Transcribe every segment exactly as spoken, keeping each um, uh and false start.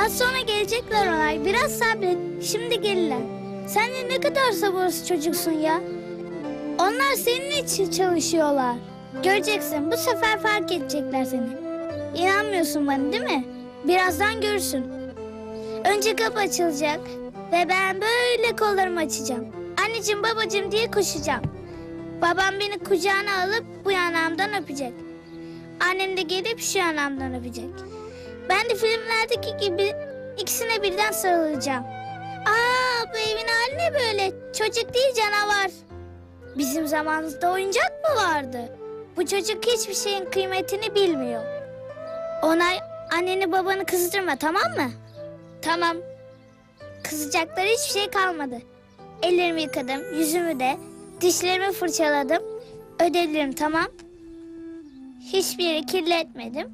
Az sonra gelecekler Onay. Biraz sabret. Şimdi gelirler. Sen de ne kadar sabırsız çocuksun ya. Onlar senin için çalışıyorlar. Göreceksin, bu sefer fark edecekler seni. İnanmıyorsun bana değil mi? Birazdan görürsün. Önce kapı açılacak ve ben böyle kollarımı açacağım. Anneciğim, babacığım diye koşacağım. Babam beni kucağına alıp bu yanağımdan öpecek. Annem de gelip şu yanağımdan öpecek. Ben de filmlerdeki gibi ikisine birden sarılacağım. Aa, bu evin hali ne böyle? Çocuk değil, canavar. Bizim zamanımızda oyuncak mı vardı? Bu çocuk hiçbir şeyin kıymetini bilmiyor. Onay, anneni babanı kızdırma, tamam mı? Tamam. Kızacakları hiçbir şey kalmadı. Ellerimi yıkadım, yüzümü de, dişlerimi fırçaladım. Ödevlerim tamam. Hiçbir yeri kirletmedim.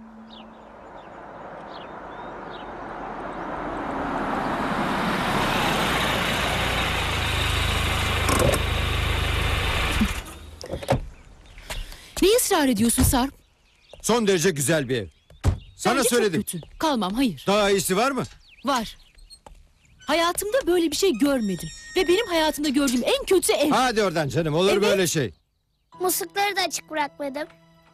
Ne ısrar ediyorsun Sarp? Son derece güzel bir ev. Sana Bence söyledim. çok kötü. Kalmam, hayır. Daha iyisi var mı? Var. Hayatımda böyle bir şey görmedim. Ve benim hayatımda gördüğüm en kötü ev. Hadi oradan canım, olur Evet. böyle şey. Muslukları da açık bırakmadım.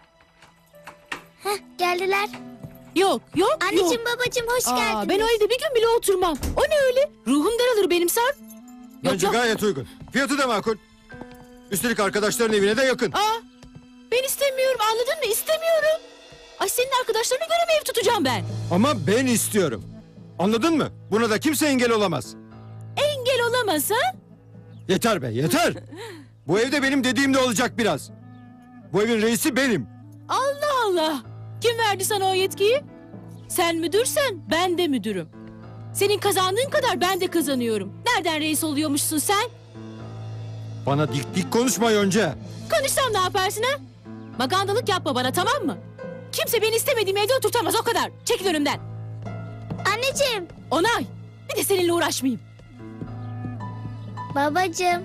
Heh, geldiler. Yok, yok, Anneciğim, yok. babacığım hoş Aa, geldiniz. ben o evde bir gün bile oturmam. O ne öyle? Ruhum daralır benim Sarp. Yok, Bence yok. gayet uygun. Fiyatı da makul. Üstelik arkadaşların evine de yakın. Aa, ben istemiyorum, anladın mı? İstemiyorum. Ay, senin arkadaşlarına göre mi ev tutacağım ben? Ama ben istiyorum. Anladın mı? Buna da kimse engel olamaz. Engel olamaz ha? Yeter be, yeter. Bu evde benim dediğimde olacak biraz. Bu evin reisi benim. Allah Allah. Kim verdi sana o yetkiyi? Sen müdürsen ben de müdürüm. Senin kazandığın kadar ben de kazanıyorum. Nereden reis oluyormuşsun sen? Bana dik dik konuşma Yonca. Konuşsam ne yaparsın ha? Magandalık yapma bana, tamam mı? Kimse beni istemediğim evde oturtamaz, o kadar. Çekil önümden. Anneciğim. Onay. Bir de seninle uğraşmayayım. Babacığım.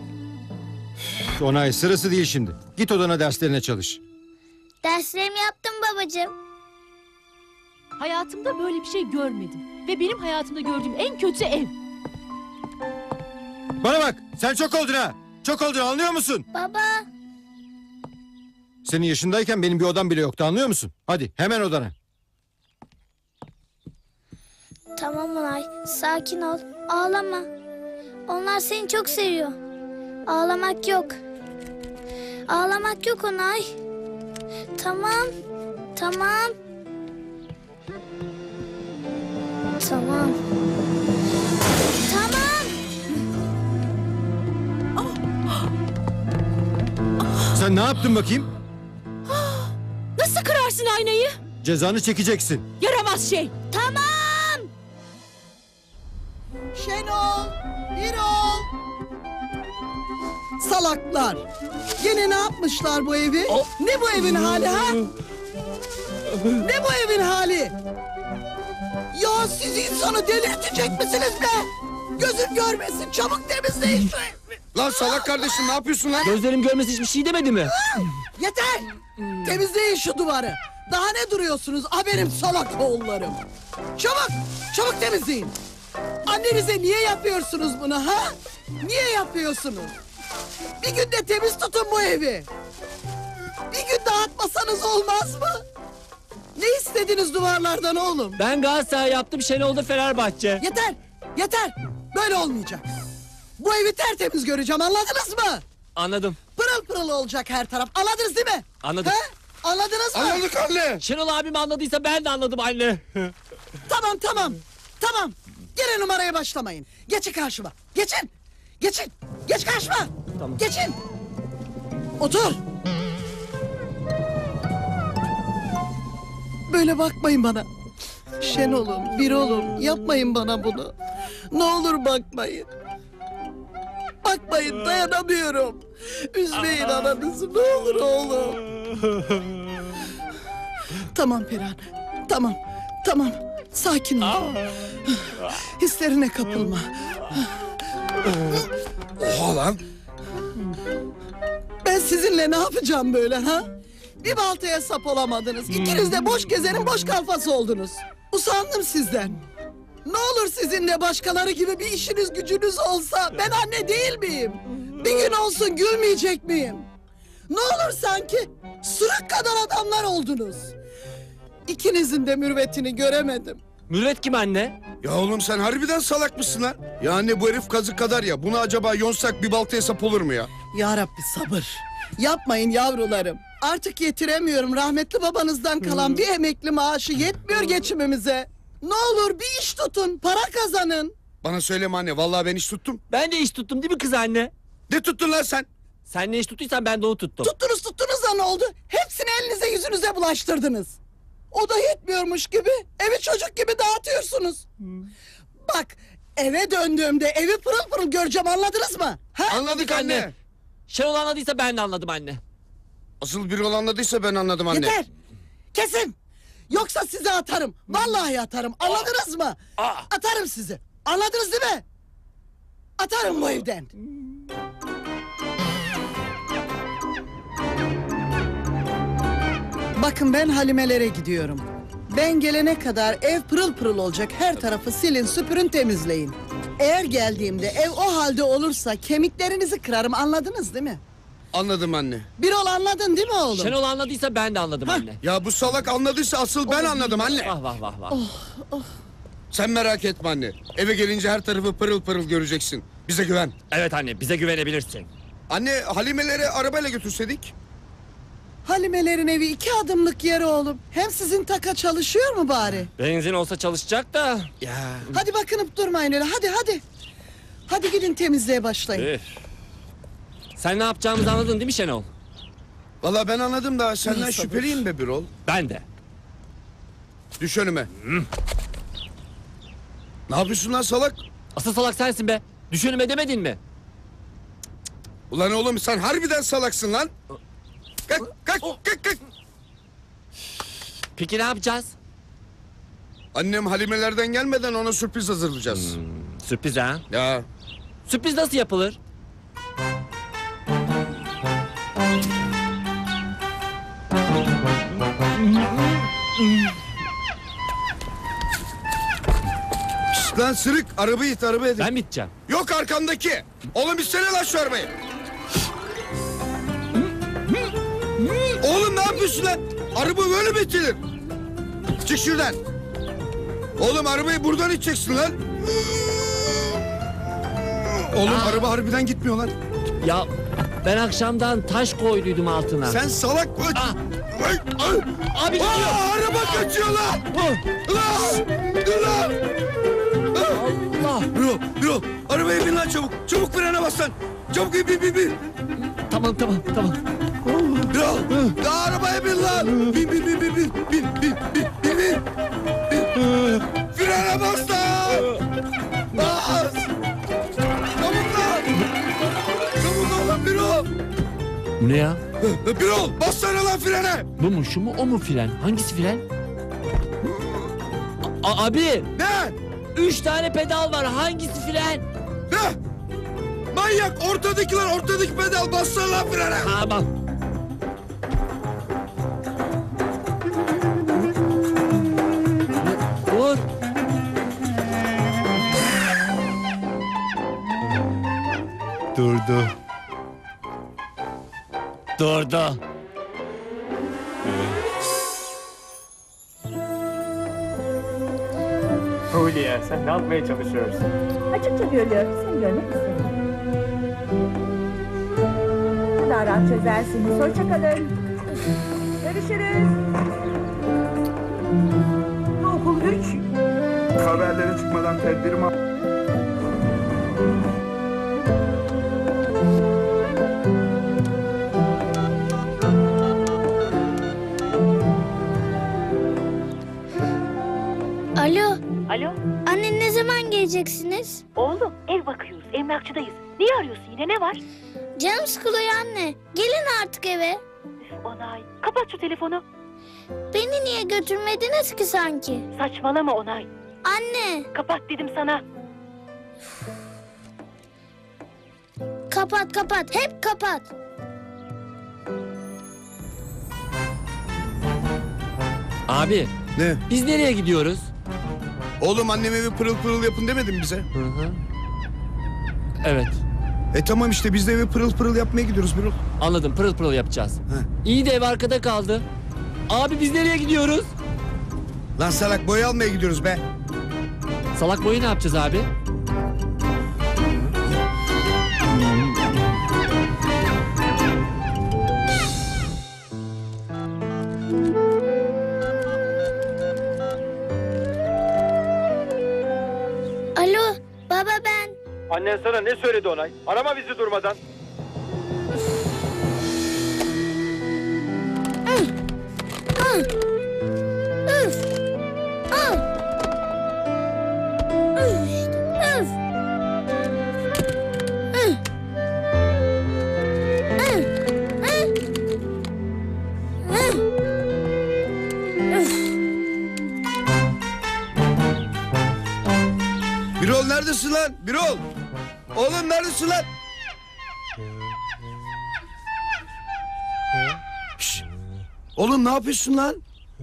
Onay, sırası değil şimdi. Git odana, derslerine çalış. Derslerimi yaptım babacığım. Hayatımda böyle bir şey görmedim. Ve benim hayatımda gördüğüm en kötü ev. Bana bak, sen çok oldun ha. Çok oldun, anlıyor musun? Baba. Senin yaşındayken benim bir odam bile yoktu, anlıyor musun? Hadi hemen odana. Tamam Onay, sakin ol. Ağlama. Onlar seni çok seviyor. Ağlamak yok. Ağlamak yok Onay. Tamam. Tamam. Tamam. Tamam. Sen ne yaptın bakayım? Nasıl kırarsın aynayı? Cezanı çekeceksin. Yaramaz şey. Tamam. Şenol, Birol. Salaklar. Gene ne yapmışlar bu evi? Ne bu evin hali ha? Ne bu evin hali? Ya siz insanı delirtecek misiniz be? Gözüm görmesin, çabuk temizleyin şu evi. Lan salak kardeşim, ne yapıyorsun lan? Gözlerim görmesi hiçbir şey demedi mi? Yeter! Temizleyin şu duvarı. Daha ne duruyorsunuz? Aferin salak oğullarım. Çabuk, çabuk temizleyin. Annenize niye yapıyorsunuz bunu ha? Niye yapıyorsunuz? Bir günde temiz tutun bu evi. Bir gün dağıtmasanız olmaz mı? Ne istediniz duvarlardan oğlum? Ben Galatasaray yaptım, Şenol da Fenerbahçe. Yeter, yeter. Böyle olmayacak. Bu evi tertemiz göreceğim, anladınız mı? Anladım. Pırıl pırıl olacak her taraf. Anladınız değil mi? Anladım. He? Anladınız mı? Anladık anne. Şenol abim anladıysa ben de anladım anne. Tamam, tamam. Tamam. Gene numaraya başlamayın. Geçin karşıma. Geçin. Geçin. Geç karşıma. Tamam. Geçin. Otur. Böyle bakmayın bana. Şenol'um, Birol'um, yapmayın bana bunu. Ne olur bakmayın. Bakmayın, dayanamıyorum. Üzmeyin ananızı, ne olur oğlum. Tamam Perihan, tamam, tamam. Sakin ol. Hislerine kapılma. Oha lan. Ben sizinle ne yapacağım böyle ha? Bir baltaya sap olamadınız. İkiniz de boş gezenin boş kalfası oldunuz. Usandım sizden. Ne olur sizinle başkaları gibi bir işiniz gücünüz olsa ben anne değil miyim? Bir gün olsun gülmeyecek miyim? Ne olur sanki sırık kadar adamlar oldunuz. İkinizin de mürvetini göremedim. Mürvet kim anne? Ya oğlum sen harbiden salak mısın lan? Ya anne bu herif kazık kadar ya. Bunu acaba yonsak bir baltaya sap olur mu ya? Ya Rabbi sabır. Yapmayın yavrularım. Artık yetiremiyorum. Rahmetli babanızdan kalan bir emekli maaşı yetmiyor geçimimize. Ne olur bir iş tutun, para kazanın. Bana söyleme anne. Vallahi ben iş tuttum. Ben de iş tuttum değil mi kız anne? Ne tuttun lan sen? Sen ne iş tuttuysan ben de onu tuttum. Tuttunuz tuttunuz da ne oldu? Hepsini elinize yüzünüze bulaştırdınız. O da yetmiyormuş gibi evi çocuk gibi dağıtıyorsunuz. Bak eve döndüğümde evi pırıl pırıl göreceğim, anladınız mı? Ha? Anladık anne. Şenol anladıysa ben de anladım anne. Asıl biri anladıysa ben anladım anne. Yeter. Kesin. Yoksa sizi atarım. Vallahi atarım. Anladınız mı? Atarım sizi. Anladınız değil mi? Atarım bu evden. Bakın ben Halimelere gidiyorum. Ben gelene kadar ev pırıl pırıl olacak. Her tarafı silin, süpürün, temizleyin. Eğer geldiğimde ev o halde olursa kemiklerinizi kırarım. Anladınız değil mi? Anladım anne. Bir ol anladın değil mi oğlum? Şenol anladıysa ben de anladım anne. Ya bu salak anladıysa asıl ben anladım anne. Vah vah vah vah. Sen merak etme anne. Eve gelince her tarafı pırıl pırıl göreceksin. Bize güven. Evet anne bize güvenebilirsin. Anne Halime'leri arabayla götürseydik. Halimelerin evi iki adımlık yer oğlum. Hem sizin taka çalışıyor mu bari? Benzin olsa çalışacak da. Ya. Hadi bakınıp durmayın öyle. Hadi hadi. Hadi gidin temizliğe başlayın. Üf. Sen ne yapacağımızı anladın değil mi Şenol? Vallahi ben anladım da senden sabır. şüpheliyim be Birol. Ben de. Düş önüme. Ne yapıyorsun lan salak? Asıl salak sensin be. Düşünüme demedin mi? Ulan oğlum sen harbiden salaksın lan. Kalk kalk kalk kalk. Peki ne yapacağız? Annem Halime'lerden gelmeden ona sürpriz hazırlayacağız. Sürpriz ha? Ya. Sürpriz nasıl yapılır? Şşt lan sırık arabayı it arabaya it. Ben mi gideceğim? Yok arkandaki. Oğlum istene lan şu arabayı. Oğlum ne yapıyorsun lan? Araba böyle mi itilir? Çık şuradan. Oğlum arabayı buradan iteceksin lan. Oğlum Aa. araba harbiden gitmiyor lan. Ya ben akşamdan taş koyduydum altına. Sen salak. Ah. Ay, ay. Abi gidiyor. Aa, araba kaçıyor lan. Lan. Dur lan. Allah. Bro, bro. Arabaya bin lan çabuk. Çabuk frene bas lan. Çabuk bin bin bin bin. Tamam tamam tamam. Bro. Daha arabaya bin lan. Bin bin bin bin bin. Bin bin bin bin bin. bin. Frene bas lan. Bas. Çabuk lan. Çabuk lan bro. Bu ne ya? Bro bassana lan frene. Bu mu şu mu o mu fren? Hangisi fren? A- abi Ne? üç tane pedal var hangisi fren? Ne? Manyak ortadakiler ortadaki pedal bassana lan frene. Tamam. Dur. Durdu. Durdu. Hulya sen ne yapmaya çalışıyorsun? Açıkça görüyorum. Seni görmek istedim. Daha rahat çözersiniz. Hoşçakalın. Görüşürüz. Okul üç. Haberlere çıkmadan tedbirim al. Alo, Alo, anne ne zaman geleceksiniz? oğlum ev bakıyoruz. Emlakçıdayız. Niye arıyorsun yine? Ne var? Canım sıkılıyor anne. Gelin artık eve. Üf, Onay. Kapat şu telefonu. Beni niye götürmediniz ki sanki? Saçmalama Onay. Anne, Kapat dedim sana. kapat kapat, hep kapat. Abi Ne? biz nereye gidiyoruz? Oğlum annem evi pırıl pırıl yapın demedim mi bize? Hı hı. Evet. E tamam işte biz de evi pırıl pırıl yapmaya gidiyoruz Birol. Anladım, pırıl pırıl yapacağız. İyi de ev arkada kaldı. Abi biz nereye gidiyoruz? Lan salak boya almaya gidiyoruz be. Salak boyu ne yapacağız abi? Alo baba ben. Annen sana ne söyledi Onay? Arama bizi durmadan. Üf. Al. Üf işte, üf. Üf. Üf. Üf. Üf. Üf. Birol neredesin lan? Birol! Oğlum neredesin lan? Şşş! Oğlum ne yapıyorsun lan?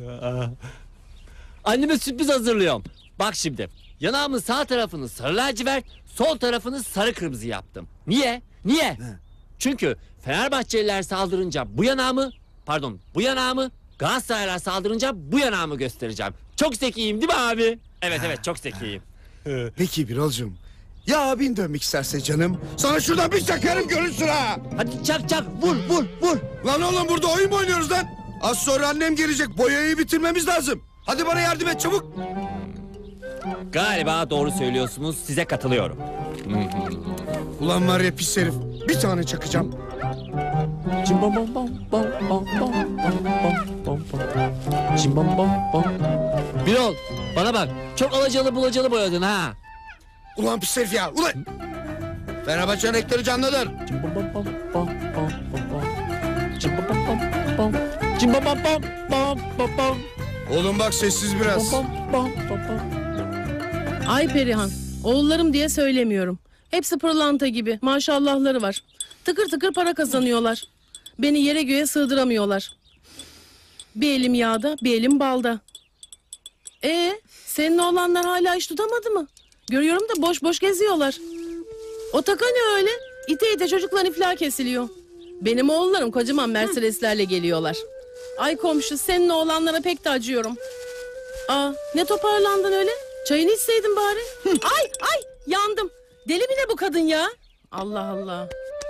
Anneme sürpriz hazırlıyorum. Bak şimdi. Yanağımın sağ tarafını sarı lacivert, sol tarafını sarı kırmızı yaptım. Niye? Niye? Çünkü Fenerbahçeliler saldırınca bu yanağımı, pardon bu yanağımı, Galatasaraylılar saldırınca bu yanağımı göstereceğim. Çok zekiyim değil mi abi? Evet evet çok zekiyim. Peki Birol'cum. Ya abin dönmek isterse canım. Sana şuradan bir çakarım görürsün ha. Hadi çak çak vur vur vur. Lan oğlum burada oyun mu oynuyoruz lan? Az sonra annem gelecek. Boyayı bitirmemiz lazım. Hadi bana yardım et çabuk. Galiba doğru söylüyorsunuz, size katılıyorum. Ulan var ya pis herif. Bir tane çakacağım. Cimbom bom bom bom bom bom bom bom bom. Cimbom bom bom. Birol bana bak, çok alacalı bulacalı boyadın ha. Ulan pis herif ya. Ulan. Fenerbahçe'nin renkleri canlıdır. Cimbom bom bom bom bom bom bom. Cimbom bom bom bom. Cimbom bom bom bom bom bom. Oğlum bak sessiz biraz. Bom bom bom bom. Ay Perihan, oğullarım diye söylemiyorum. Hepsi pırlanta gibi, maşallahları var. Tıkır tıkır para kazanıyorlar. Beni yere göğe sığdıramıyorlar. Bir elim yağda, bir elim balda. Ee, senin oğlanlar hala iş tutamadı mı? Görüyorum da boş boş geziyorlar. O taka ne öyle? İte ite çocukların iflah kesiliyor. Benim oğullarım kocaman Mercedeslerle geliyorlar. Ay komşu, senin oğlanlara pek de acıyorum. Aa, ne toparlandın öyle? Çayını içseydin bari. Ay ay yandım. Deli mi ne bu kadın ya? Allah Allah.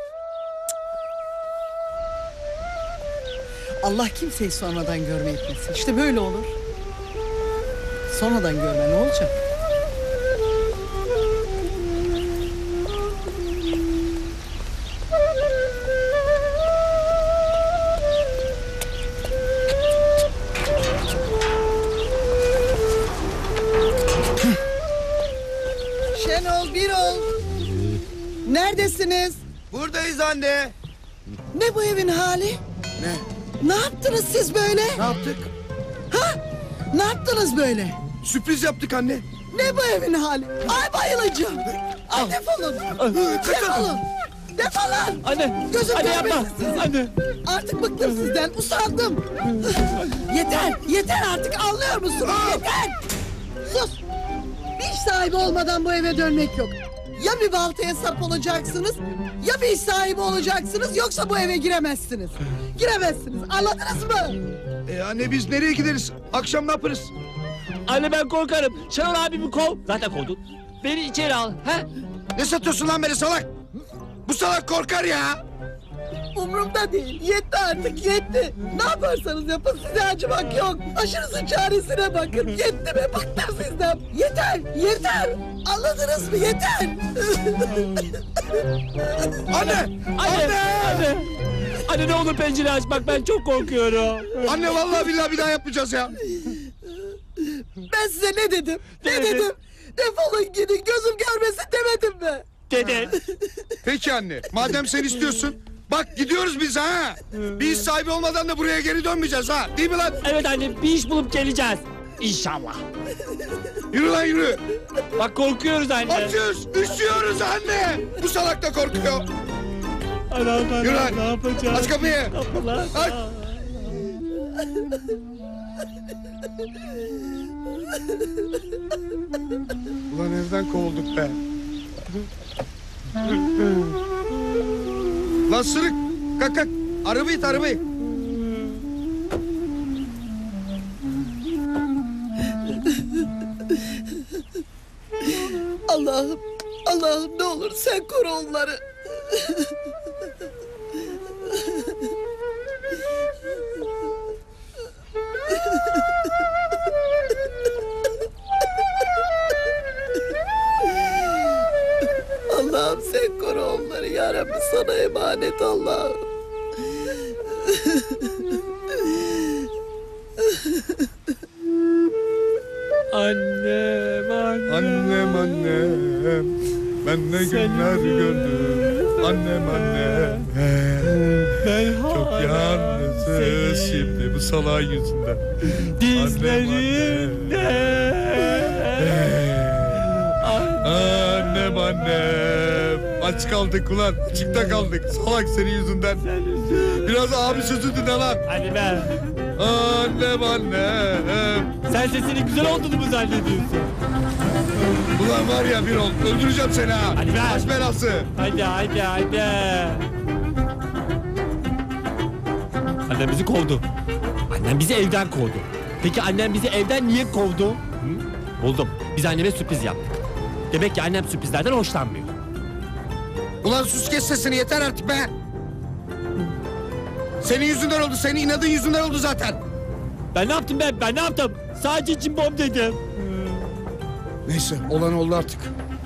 Allah kimseyi sonradan görme etmesin. İşte böyle olur. Sonradan görme ne olacak? Şenol, Birol. Neredesiniz? Buradayız anne. Ne bu evin hali? Ne? Ne yaptınız siz böyle? Ne yaptık? Ha? Ne yaptınız böyle? Sürpriz yaptık anne. Ne bu evin hali? Ay bayılacağım. Ay defolun. Defolun. Defolun. Anne. Gözüm Anne yapma. görmesin sizi. Anne. Artık bıktım sizden. Usandım. Yeter. Yeter artık anlıyor musunuz? Yeter. Sus. Bir iş sahibi olmadan bu eve dönmek yok. Ya bir baltaya sap olacaksınız, ya bir iş sahibi olacaksınız, yoksa bu eve giremezsiniz. Giremezsiniz. Anladınız mı? E anne biz nereye gideriz? Akşam ne yaparız? Anne ben korkarım. Şenol abimi kov. Zaten kovdun. Beni içeri al. He? Ne satıyorsun lan beni salak? Bu salak korkar ya. Umurumda değil. Yetti artık yetti. Ne yaparsanız yapın size acımak yok. Başınızın çaresine bakın. Yetti mi? Bıktım sizden. Yeter. Yeter. Anladınız mı? Yeter. Anne! Anne. Anne. Anne ne olur pencere aç bak ben çok korkuyorum. Anne vallahi billahi bir daha yapmayacağız ya. Ben size ne dedim? Ne, Ne dedin? dedim? Defolun gidin. Gözüm görmesin demedim mi? Dede. Peki anne madem sen istiyorsun. Bak gidiyoruz biz ha. Bir iş sahibi olmadan da buraya geri dönmeyeceğiz ha. Değil mi lan? Evet anne bir iş bulup geleceğiz. İnşallah. Yürü lan yürü. Bak korkuyoruz anne. Açız. Üşüyoruz anne. Bu salak da korkuyor. Anam, Yürü lan. ne yapacağız? Aç kapıyı. Kapılar. Aç. Ulan evden kovulduk be. Lan sırık. Kalk kalk. Arabayı it arabayı. Allah'ım, Allah'ım ne olur sen koru onları. Allah'ım sen koru onları ya Rabbi, sana emanet Allah'ım. Annem, annem. Annem annem. Ben ne günler gördüm. Annem annem. Çok yalnızız şimdi bu salağın yüzünden. Dizlerimde. Annem annem. Aç kaldık ulan. Açıkta kaldık. Salak senin yüzünden. Biraz abi sözü dinle lan. Hadi be. Annem annem. Sen sesinin güzel olduğunu mu zannediyorsun? Ulan var ya bir ol. Öldüreceğim seni ha. Hadi be. Baş belası. Hadi hadi hadi. Annem bizi kovdu. Annem bizi evden kovdu. Peki annem bizi evden niye kovdu? Hı? Buldum. Biz anneme sürpriz yaptık. Demek ki annem sürprizlerden hoşlanmıyor. Ulan sus kes sesini yeter artık be. Senin yüzünden oldu. Senin inadın yüzünden oldu zaten. Ben ne yaptım ben? Ben ne yaptım? Sadece cimbom dedim. Neyse olan oldu artık.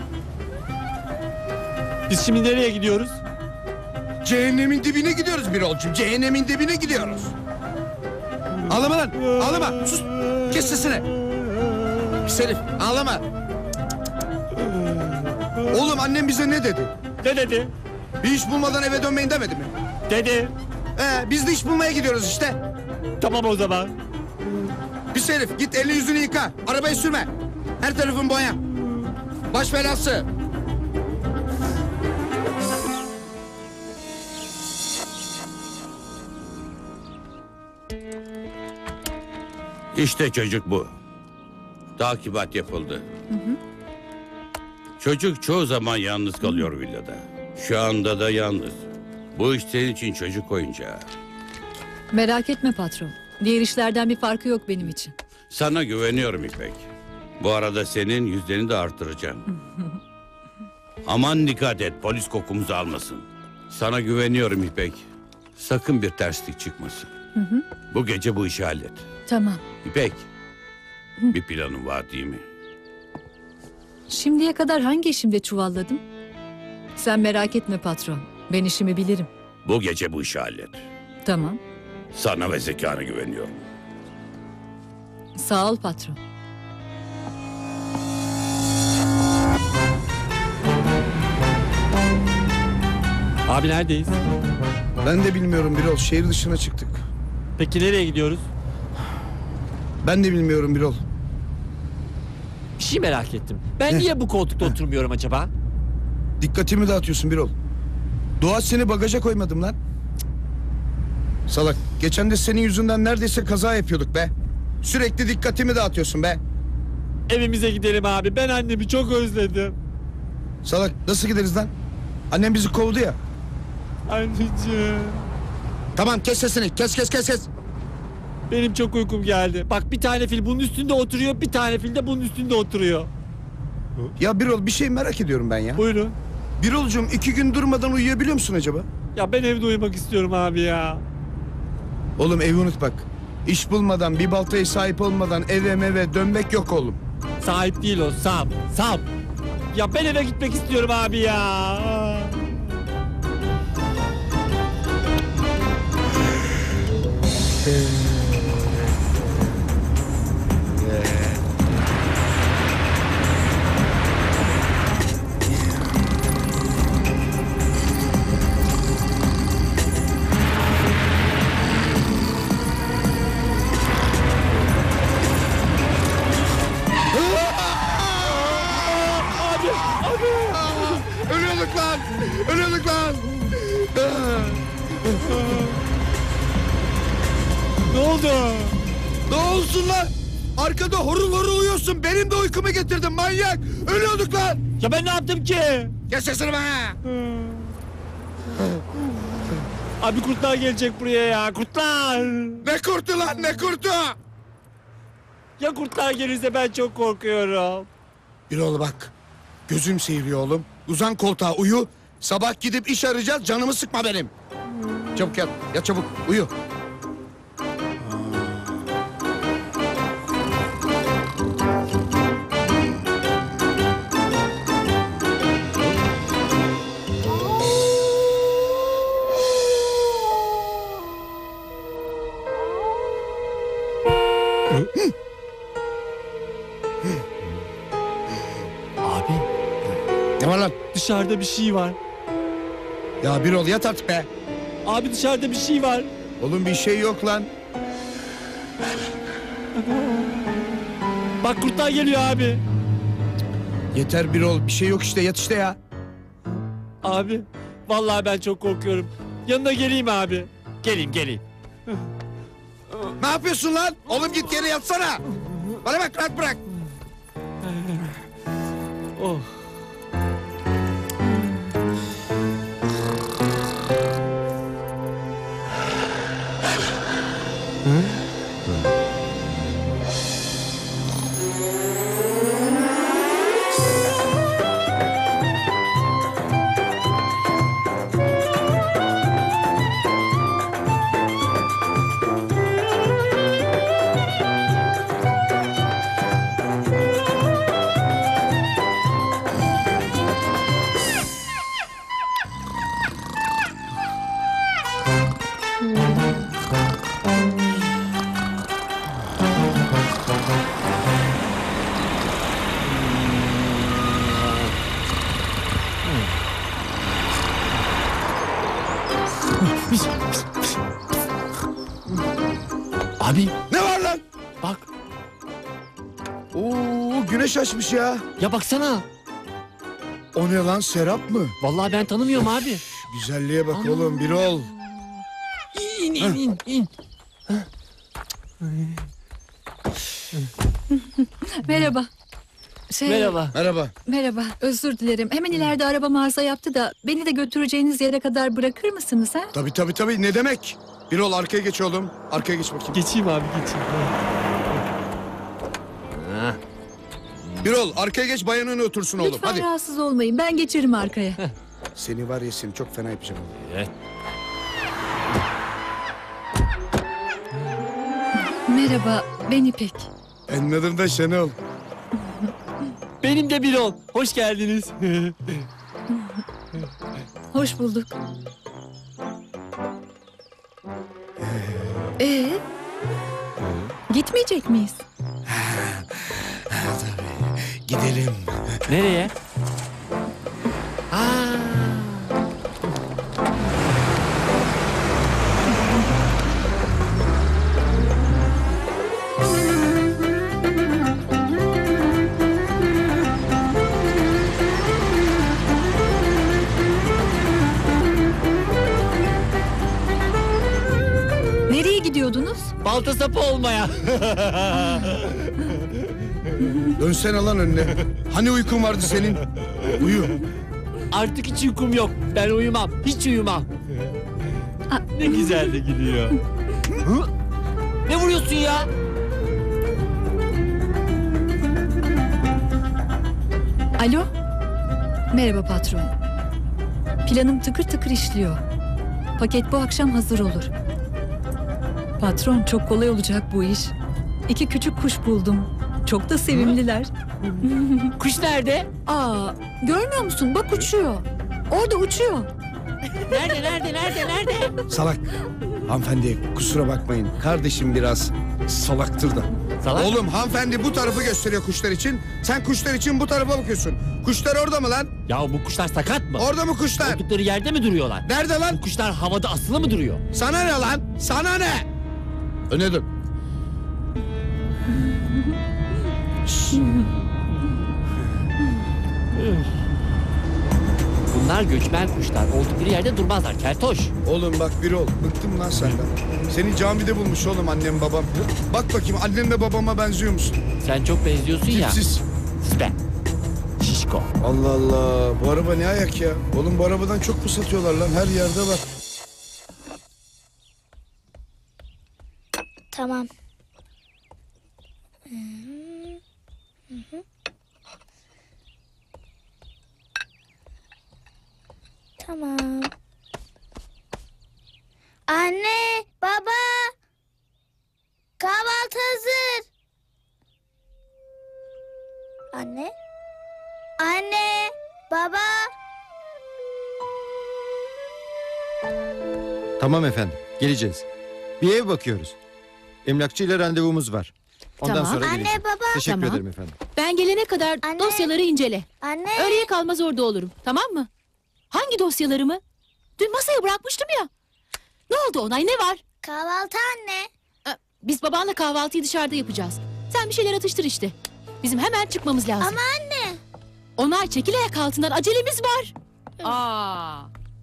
Biz şimdi nereye gidiyoruz? Cehennemin dibine gidiyoruz Birol'cum. Cehennemin dibine gidiyoruz. Ağlama lan. Ağlama. Sus. Kes sesini. Pis herif. Ağlama. Oğlum annem bize ne dedi? Ne dedi? Bir iş bulmadan eve dönmeyin demedi mi? Dedi. Ee, biz de iş bulmaya gidiyoruz işte. Tamam o zaman. Pis herif git elini yüzünü yıka. Arabayı sürme. Her tarafın boya. Baş belası. İşte çocuk bu. Takibat yapıldı. Çocuk çoğu zaman yalnız kalıyor villada. Şu anda da yalnız. Bu iş senin için çocuk oyuncağı. Merak etme patron. Diğer işlerden bir farkı yok benim için. Sana güveniyorum İpek. Bu arada senin yüzdeni de artıracağım. Aman dikkat et, polis kokumuzu almasın. Sana güveniyorum İpek. Sakın bir terslik çıkmasın. Hı hı. Bu gece bu işi hallet. Tamam. İpek, bir planın var değil mi? Şimdiye kadar hangi işimde çuvalladım? Sen merak etme patron. Ben işimi bilirim. Bu gece bu işi hallet. Tamam. Sana ve zekana güveniyorum. Sağ ol patron. Abi neredeyiz? Ben de bilmiyorum Birol. Şehir dışına çıktık. Peki nereye gidiyoruz? Ben de bilmiyorum Birol. Bir şey merak ettim. Ben niye bu koltukta oturmuyorum acaba? Dikkatimi dağıtıyorsun Birol. Doğa seni bagaja koymadım lan. Salak. Geçen de senin yüzünden neredeyse kaza yapıyorduk be. Sürekli dikkatimi dağıtıyorsun be. Evimize gidelim abi. Ben annemi çok özledim. Salak nasıl gideriz lan? Annem bizi kovdu ya. Anneciğim. Tamam kes sesini. Kes kes kes kes. Benim çok uykum geldi. Bak bir tane fil bunun üstünde oturuyor. Bir tane fil de bunun üstünde oturuyor. Ya Birol bir şey merak ediyorum ben ya. Buyurun. Birol'cum iki gün durmadan uyuyabiliyor musun acaba? Ya ben evde uyumak istiyorum abi ya. Oğlum evi unut bak. İş bulmadan, bir baltaya sahip olmadan eve meve dönmek yok oğlum. Sahip değil o. Sap. Sap. Ya ben eve gitmek istiyorum abi ya. Ölüyorduk lan! Ölüyorduk lan! Ne oldu? Ne olsun lan? Arkada horul horul uyuyorsun. Benim de uykumu getirdin manyak. Ölüyorduk lan. Ya ben ne yaptım ki? Kes sesini be. Abi kurtlar gelecek buraya ya. Kurtlar. Ne kurtu lan ne kurtu? Ya kurtlar gelirse ben çok korkuyorum. Birol bak. Gözüm seyiriyor oğlum. Uzan koltuğa uyu. Sabah gidip iş arayacağız. Canımı sıkma benim. Çabuk yat. Yat çabuk. Uyu. Abi Ne var lan? dışarıda bir şey var. Ya Birol yat artık be. Abi dışarıda bir şey var. Oğlum bir şey yok lan. Bak kurtlar geliyor abi. Yeter Birol. Bir şey yok işte. Yat işte ya. Abi vallahi ben çok korkuyorum. Yanına geleyim abi. Geleyim geleyim. Ne yapıyorsun lan? Oğlum git geri yatsana. Bana bak rahat bırak. Oh. Abi Ne var lan? bak. Oo güneş açmış ya. Ya baksana. O ne lan Serap mı? Vallahi ben tanımıyorum abi. Güzelliğe bak oğlum Birol. İn in in in. Merhaba. Şey, Merhaba. Merhaba. Merhaba. Özür dilerim. Hemen ileride araba arıza yaptı da beni de götüreceğiniz yere kadar bırakır mısınız ha? Tabii tabii tabii ne demek? Birol arkaya geç oğlum. Arkaya geç bakayım. Geçeyim abi geçeyim. Birol arkaya geç bayan önüne otursun oğlum. Lütfen Hadi. rahatsız olmayın. Ben geçerim arkaya. Seni var ya seni çok fena yapacağım. Evet. Merhaba. Ben İpek. Benim adım da Şenol. Benim de Birol. Hoş geldiniz. Hoş bulduk. Ee? Gitmeyecek miyiz? Gidelim. Nereye? Aa. Nereye gidiyordunuz? Balta sapı olmaya. Dönsene lan önüne. Hani uykun vardı senin? Uyu. Artık hiç uykum yok. Ben uyumam. Hiç uyumam. Ne güzel de gidiyor. Hı? Ne vuruyorsun ya? Alo? Merhaba patron. Planım tıkır tıkır işliyor. Paket bu akşam hazır olur. Patron çok kolay olacak bu iş. İki küçük kuş buldum. Çok da sevimliler. Kuş nerede? Aa, görmüyor musun? Bak uçuyor. Orada uçuyor. Nerede, nerede, nerede, nerede? Salak. Hanımefendi kusura bakmayın. Kardeşim biraz salaktır da. Salak? Oğlum hanımefendi bu tarafı gösteriyor kuşlar için. Sen kuşlar için bu tarafa bakıyorsun. Kuşlar orada mı lan? Ya bu kuşlar sakat mı? Orada mı kuşlar? Oldukları yerde mi duruyorlar? Nerede lan? Bu kuşlar havada asılı mı duruyor? Sana ne lan? Sana ne? Öne dön. Bunlar Bunlar göçmen kuşlar. Oldukları yerde durmazlar keltoş. Oğlum bak bir ol. Bıktım lan senden. Seni camide bulmuş oğlum annem babam. Bak bakayım annemle babama benziyor musun? Sen çok benziyorsun ya. Tipsiz. Sus be. Şişko. Allah Allah. Bu araba ne ayak ya? Oğlum bu arabadan çok mu satıyorlar lan? Her yerde var. Tamam. Hı hı. Tamam. Anne, baba. Kahvaltı hazır. Anne. Anne, baba. Tamam efendim, geleceğiz. Bir ev bakıyoruz. Emlakçıyla randevumuz var. Ondan Tamam. sonra Anne, geleceğim. baba. Teşekkür Tamam. ederim efendim. Ben gelene kadar Anne. dosyaları incele. Anne. Öğleye kalmaz orada olurum. Tamam mı? Hangi dosyalarımı? Dün masaya bırakmıştım ya. Ne oldu Onay, ne var? Kahvaltı anne. Ee, Biz babanla kahvaltıyı dışarıda yapacağız. Sen bir şeyler atıştır işte. Bizim hemen çıkmamız lazım. Ama anne. Onay çekil ayak altından, acelemiz var. Aa.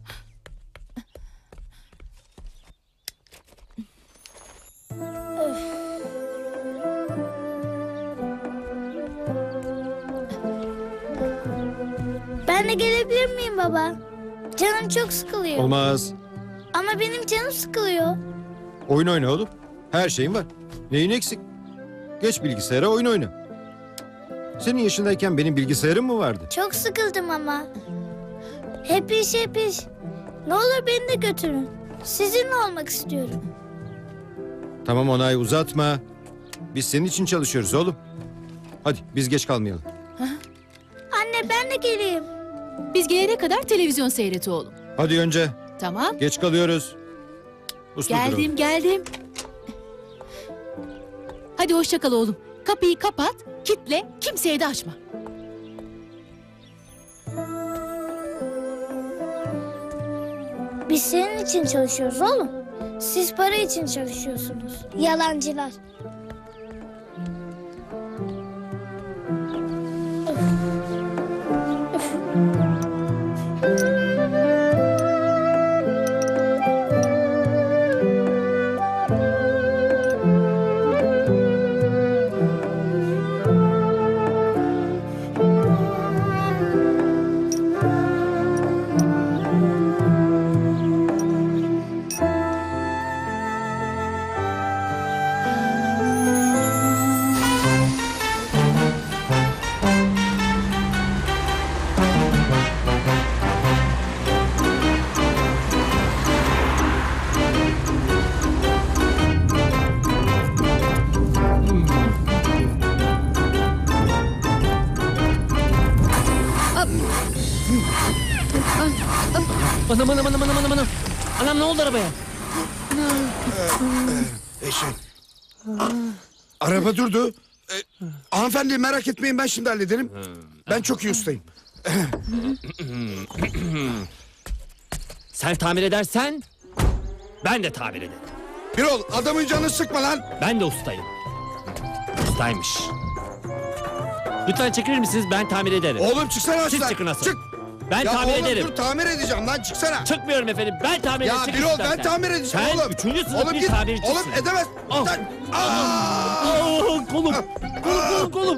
Ben de gelebilir miyim baba? Canım çok sıkılıyor. Olmaz. Ama benim canım sıkılıyor. Oyun oyna oğlum. Her şeyin var. Neyin eksik? Geç bilgisayara oyun oyna. Senin yaşındayken benim bilgisayarım mı vardı? Çok sıkıldım ama. Hep iş hep iş. Ne olur beni de götürün. Sizinle olmak istiyorum. Tamam Onay, uzatma. Biz senin için çalışıyoruz oğlum. Hadi biz geç kalmayalım. Anne ben de geleyim. Biz gelene kadar televizyon seyret oğlum. Hadi önce. Tamam. Geç kalıyoruz. Usludur oğlum. Geldim, geldim. Hadi hoşça kal oğlum. Kapıyı kapat, kitle, kimseye de açma. Biz senin için çalışıyoruz oğlum. Siz para için çalışıyorsunuz. Yalancılar. Anam anam anam anam anam anam. Anam ne oldu arabaya? Eşek. Araba durdu. Ee, hanımefendi merak etmeyin ben şimdi hallederim. Ben çok iyi ustayım. Sen tamir edersen ben de tamir ederim. Birol adamın canını sıkma lan. Ben de ustayım. Ustaymış. Lütfen çekilir misiniz? Ben tamir ederim. Oğlum çıksana Siz aslan. çıkın asıl. Çık. Ben Ya tamir oğlum ederim. dur tamir edeceğim lan çıksana. Çıkmıyorum efendim. Ben tamir ederim. Ya Çıkın Birol istersen. ben tamir edeceğim Sen oğlum. üçüncü sınıf Oğlum bir git. tamircisin. Oğlum edemez. Al. Sen- Aa! Aa, kolum. Kolum kolum kolum.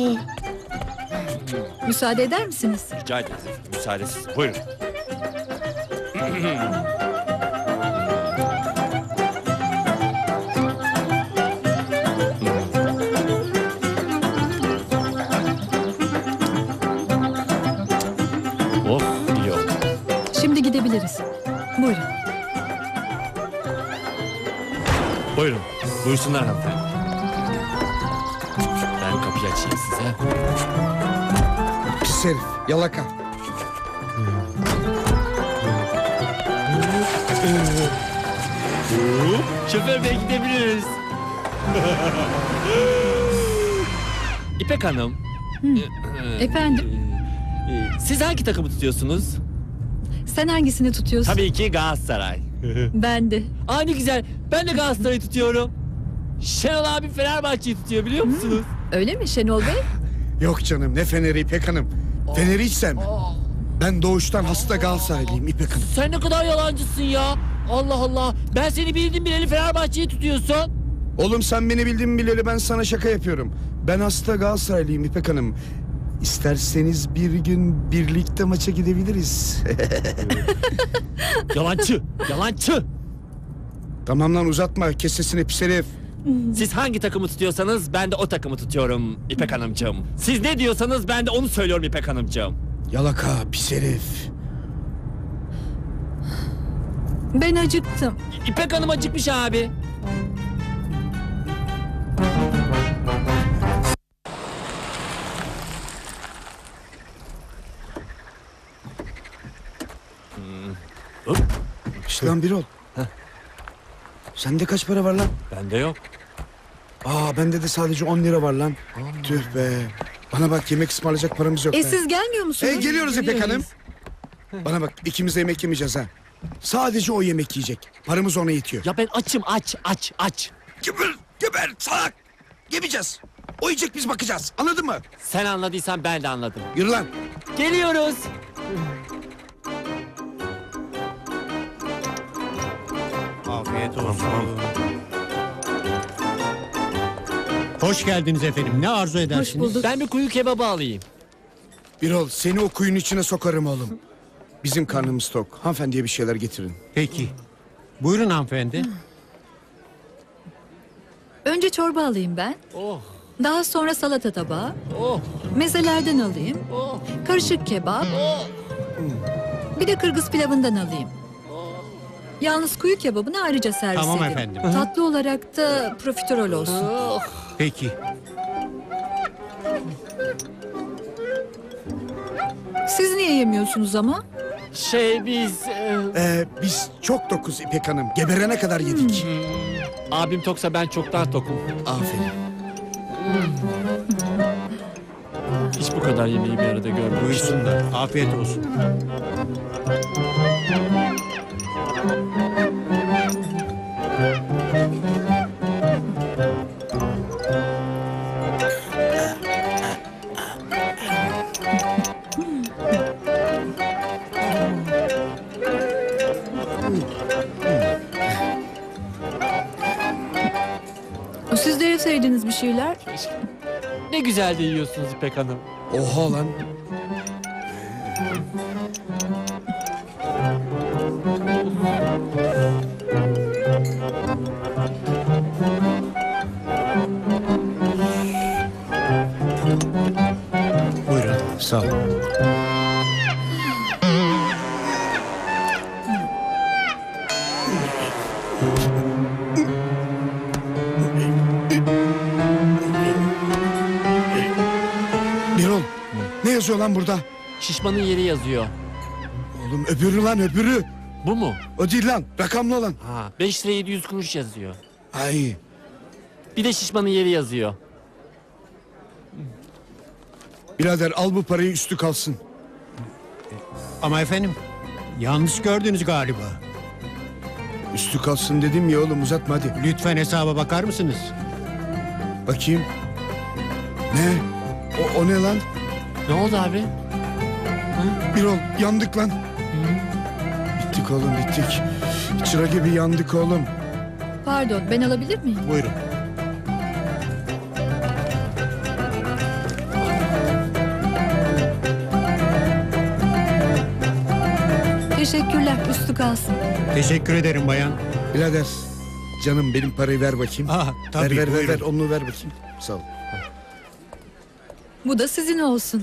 Müsaade eder misiniz? Rica ederiz efendim. Müsaadesiz. Buyurun. Of iyi oldu. Şimdi gidebiliriz. Buyurun. Buyurun. Buyursunlar hanımefendi. Ben kapıyı açayım size. Pis herif yalaka. Şoför bey gidebiliriz. İpek Hanım. Efendim, e, Siz hangi takımı tutuyorsunuz? sen hangisini tutuyorsun? Tabii ki Galatasaray. Ben de. Aa ne güzel. Ben de Galatasaray'ı tutuyorum. Şenol abi Fenerbahçe'yi tutuyor biliyor musunuz? Öyle mi Şenol Bey? Yok canım ne Fener'i İpek Hanım. Fener'i hiç sevmem. Ben doğuştan hasta Galatasaraylıyım İpek Hanım. Sen ne kadar yalancısın ya. Allah Allah. Ben seni bildim bileli Fenerbahçe'yi tutuyorsun. Oğlum sen beni bildiğin bileli ben sana şaka yapıyorum. Ben hasta Galatasaraylıyım İpek Hanım. İsterseniz bir gün birlikte maça gidebiliriz. Yalancı. Yalancı. Tamam lan uzatma. Kes sesini pis herif. Siz hangi takımı tutuyorsanız ben de o takımı tutuyorum İpek Hanımcığım. Siz ne diyorsanız ben de onu söylüyorum İpek Hanımcığım. Yalaka pis herif. Ben acıktım. İpek Hanım acıkmış abi. Şş lan bir ol. Sende kaç para var lan? Bende yok. Aa bende de sadece on lira var lan. Tüh be. Bana bak yemek ısmarlayacak paramız yok. E be. siz gelmiyor musunuz? E geliyoruz İpek Hanım. Bana bak ikimiz de yemek yemeyeceğiz ha. Sadece o yemek yiyecek. Paramız ona yetiyor. Ya ben açım aç aç aç. Geber, geber salak. Yemeyeceğiz. O yiyecek biz bakacağız. Anladın mı? Sen anladıysan ben de anladım. Yürü lan. Geliyoruz. Afiyet olsun. Hoş geldiniz efendim. Ne arzu edersiniz? bulduk. Ben bir kuyu kebabı alayım. Birol seni o kuyunun içine sokarım oğlum. Bizim karnımız tok. Hanımefendiye bir şeyler getirin. Peki. Buyurun hanımefendi. Önce çorba alayım ben. Oh Daha sonra salata tabağı. oh Mezelerden alayım. oh. Karışık kebap. Bir de Kırgız pilavından alayım. Yalnız kuyu kebabını ayrıca servis Tamam edin. efendim. Tatlı olarak da profiterol olsun. Peki. Siz niye yemiyorsunuz ama? Şey biz... e, Ee, biz çok dokuz İpek Hanım. Geberene kadar yedik. abim toksa ben çoktan tokum. Aferin. Hiç bu kadar yemeği bir arada görmemiştim. Buyursunlar. Afiyet olsun. Siz de yeseydiniz bir şeyler. Ne güzel de yiyorsunuz İpek Hanım. Oha lan. Buyurun. Sağ olun. Birol ne yazıyor lan burada? Şişmanın yeri yazıyor. Oğlum öbürü lan öbürü. Bu mu? O değil lan rakamlı olan. Ha, beş lira yedi yüz kuruş yazıyor. Ay. Bir de şişmanın yeri yazıyor. Birader al bu parayı üstü kalsın. Ama efendim yanlış gördünüz galiba. Üstü kalsın dedim ya oğlum uzatma hadi. Lütfen hesaba bakar mısınız? Bakayım. Ne? O, o ne lan? Ne oldu abi? Birol yandık lan. Bittik oğlum bittik. Çıra gibi yandık oğlum. Pardon, ben alabilir miyim? Buyurun. Teşekkürler, üstü kalsın. Teşekkür ederim bayan. Birader canım benim parayı ver bakayım. Ah, tabii, ver ver ver, buyurun. ver onu ver bakayım. Sağ ol. Bu da sizin olsun.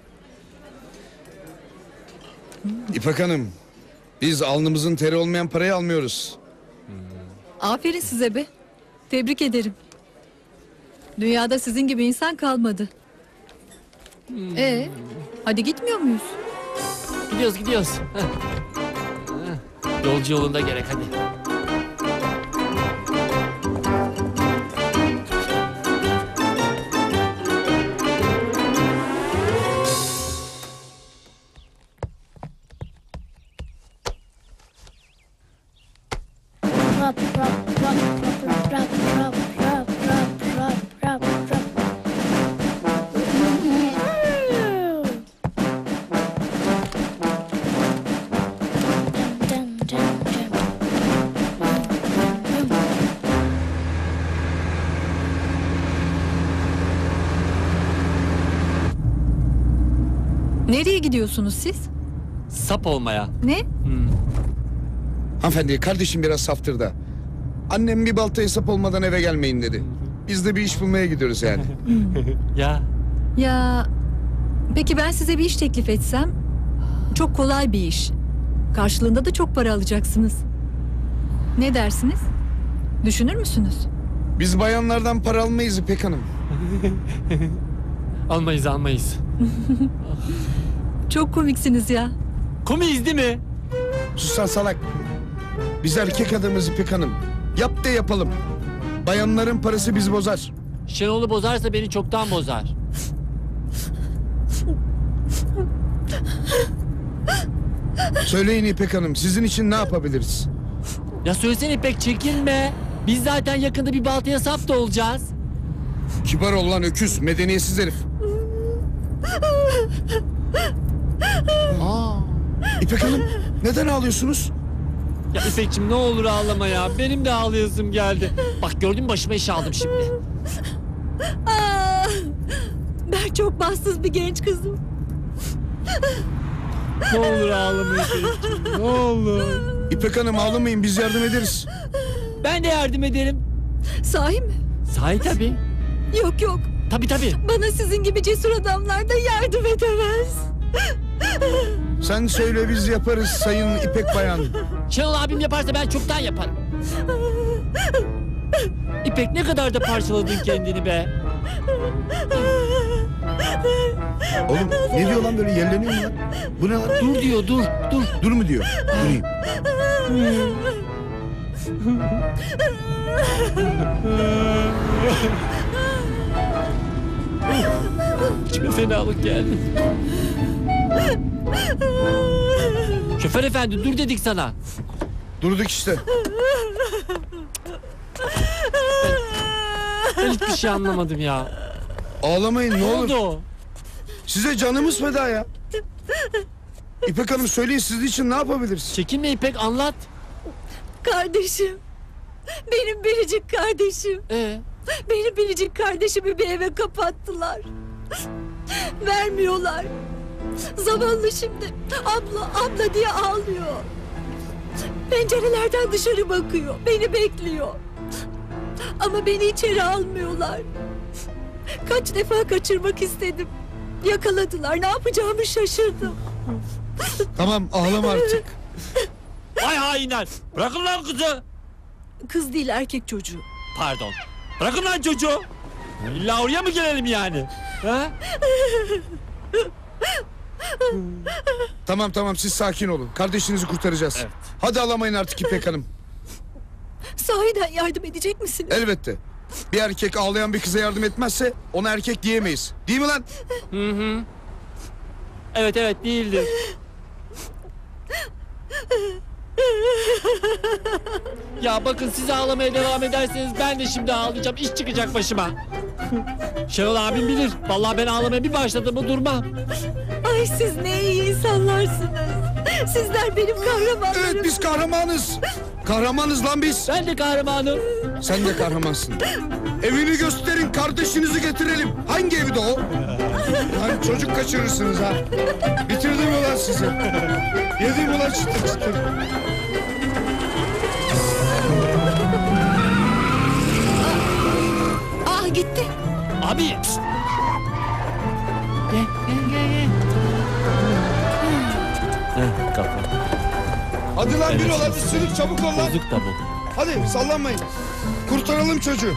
İpek Hanım biz alnımızın teri olmayan parayı almıyoruz. Aferin size be. Tebrik ederim. Dünyada sizin gibi insan kalmadı. Ee, hadi gitmiyor muyuz? Gidiyoruz gidiyoruz. Heh. Heh. Yolcu yolunda gerek hadi. Rap rap rap rap rap rap rap rap rap rap rap. Nereye gidiyorsunuz siz? Sap olmaya. Ne? Hmm. Hanımefendi kardeşim biraz saftır da. Annem bir baltaya sap olmadan eve gelmeyin dedi. Biz de bir iş bulmaya gidiyoruz yani. Ya Ya peki ben size bir iş teklif etsem? Çok kolay bir iş. Karşılığında da çok para alacaksınız. Ne dersiniz? Düşünür müsünüz? Biz bayanlardan para almayız İpek Hanım. almayız almayız. Çok komiksiniz ya. Komiyiz değil mi? Sus lan salak. Biz erkek adamız İpek Hanım. Yap de yapalım. Bayanların parası bizi bozar. Şenol'u bozarsa beni çoktan bozar. Söyleyin İpek Hanım sizin için ne yapabiliriz? Ya söylesene İpek, çekinme. Biz zaten yakında bir baltaya sap da olacağız. Kibar ol lan öküz, medeniyetsiz herif. Aa. İpek Hanım neden ağlıyorsunuz? Ya İpek'cim ne olur ağlama ya. Benim de ağlayasım geldi. Bak gördün mü, başıma iş aldım şimdi. Aa, ben çok bahtsız bir genç kızım. Ne olur ağlama İpek'cim, ne olur. İpek Hanım ağlamayın, biz yardım ederiz. Ben de yardım ederim. Sahi mi? Sahi tabii. Yok yok. Tabii tabii. Bana sizin gibi cesur adamlar da yardım edemez. Sen söyle biz yaparız sayın İpek Bayan. Şenol abim yaparsa ben çoktan yaparım. İpek ne kadar da parçaladın kendini be. Oğlum ne diyor lan böyle yerleniyor mu lan? Bu ne lan? Dur diyor, dur dur. Dur mu diyor? Durayım. İçime fenalık geldi. Şoför efendi dur dedik sana. Durduk işte. Ben hiçbir şey anlamadım ya. Ağlamayın ne Ne olur. oldu? Size canımız feda ya. İpek Hanım söyleyin sizin için ne yapabiliriz? Çekinme İpek, anlat. Kardeşim. Benim biricik kardeşim. Ee? Benim biricik kardeşimi bir eve kapattılar. Vermiyorlar. Zavallı şimdi abla abla diye ağlıyor. Pencerelerden dışarı bakıyor. Beni bekliyor. Ama beni içeri almıyorlar. Kaç defa kaçırmak istedim. Yakaladılar. Ne yapacağımı şaşırdım. Tamam ağlama artık. Vay hainler. Bırakın lan kızı. Kız değil, erkek çocuğu. Pardon. Bırakın lan çocuğu. İlla oraya mı gelelim yani? Ha? Tamam tamam siz sakin olun. Kardeşinizi kurtaracağız. Evet. Hadi ağlamayın artık İpek Hanım. Sahiden yardım edecek misiniz? Elbette. Bir erkek ağlayan bir kıza yardım etmezse ona erkek diyemeyiz. Değil mi lan? Hı hı. Evet evet değildi. Ya bakın, siz ağlamaya devam ederseniz ben de şimdi ağlayacağım. İş çıkacak başıma. Şenol abim bilir. Vallahi ben ağlamaya bir başladım mı durmam. Ay siz ne iyi insanlarsınız. Sizler benim kahramanlarım. Evet biz kahramanız. Kahramanız lan biz. Ben de kahramanım. Sen de kahramansın. Evini gösterin, kardeşinizi getirelim. Hangi evde o? Lan çocuk kaçırırsınız ha. Bitirdim ulan sizi. Yedim ulan çıtır çıtır. Ah gitti. Abi. Pişt. Gel gel gel. gel. Heh, kapı. Hadi lan bir Evet, ol hadi sürük çabuk ol lan. Bozuk da bu. Hadi sallanmayın. Kurtaralım çocuğu.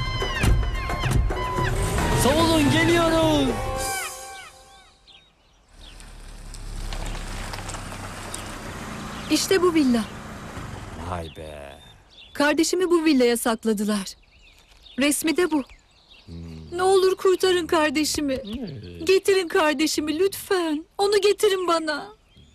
Savunun, geliyoruz. İşte bu villa. Vay be. Kardeşimi bu villaya sakladılar. Resmi de bu. Ne olur kurtarın kardeşimi. Getirin kardeşimi lütfen. Onu getirin bana.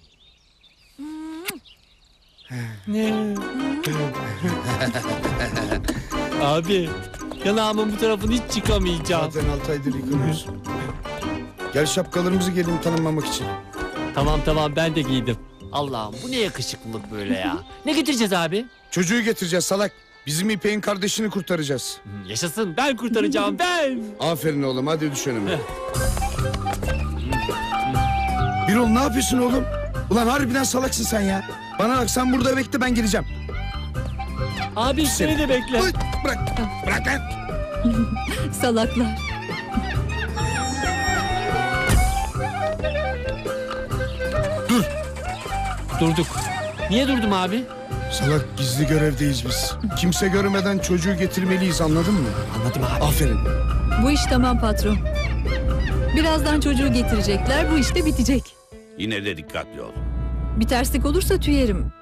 Abi, yanağımın bu tarafını hiç çıkamayacağım. Zaten altı aydır yıkanıyoruz. Gel şapkalarımızı giyelim tanınmamak için. Tamam tamam, ben de giydim. Allah'ım bu ne yakışıklılık böyle ya. Ne getireceğiz abi? Çocuğu getireceğiz salak. Bizim İpek'in kardeşini kurtaracağız. Yaşasın, ben kurtaracağım ben. Aferin oğlum hadi düş önüme. Birol ne yapıyorsun oğlum? Ulan harbiden salaksın sen ya. Bana bak sen burada bekle ben geleceğim. Abi seni de bekle. Uy, bırak. Bırak lan. Salaklar. Dur. Durduk. Niye durdum abi? Salak gizli görevdeyiz biz. Kimse görmeden çocuğu getirmeliyiz anladın mı? Anladım abi. Aferin. Bu iş tamam patron. Birazdan çocuğu getirecekler. Bu iş de bitecek. Yine de dikkatli ol. Bir terslik olursa tüyerim.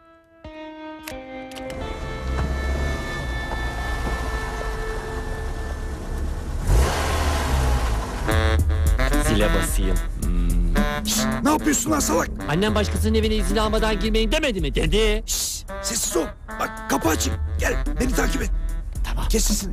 Zile basayım. Şşt, ne yapıyorsun lan salak? Annem başkasının evine izin almadan girmeyin demedi mi? Dedi. Şşt, sessiz ol. Bak kapı açık. Gel beni takip et. Tamam. Kes sesini.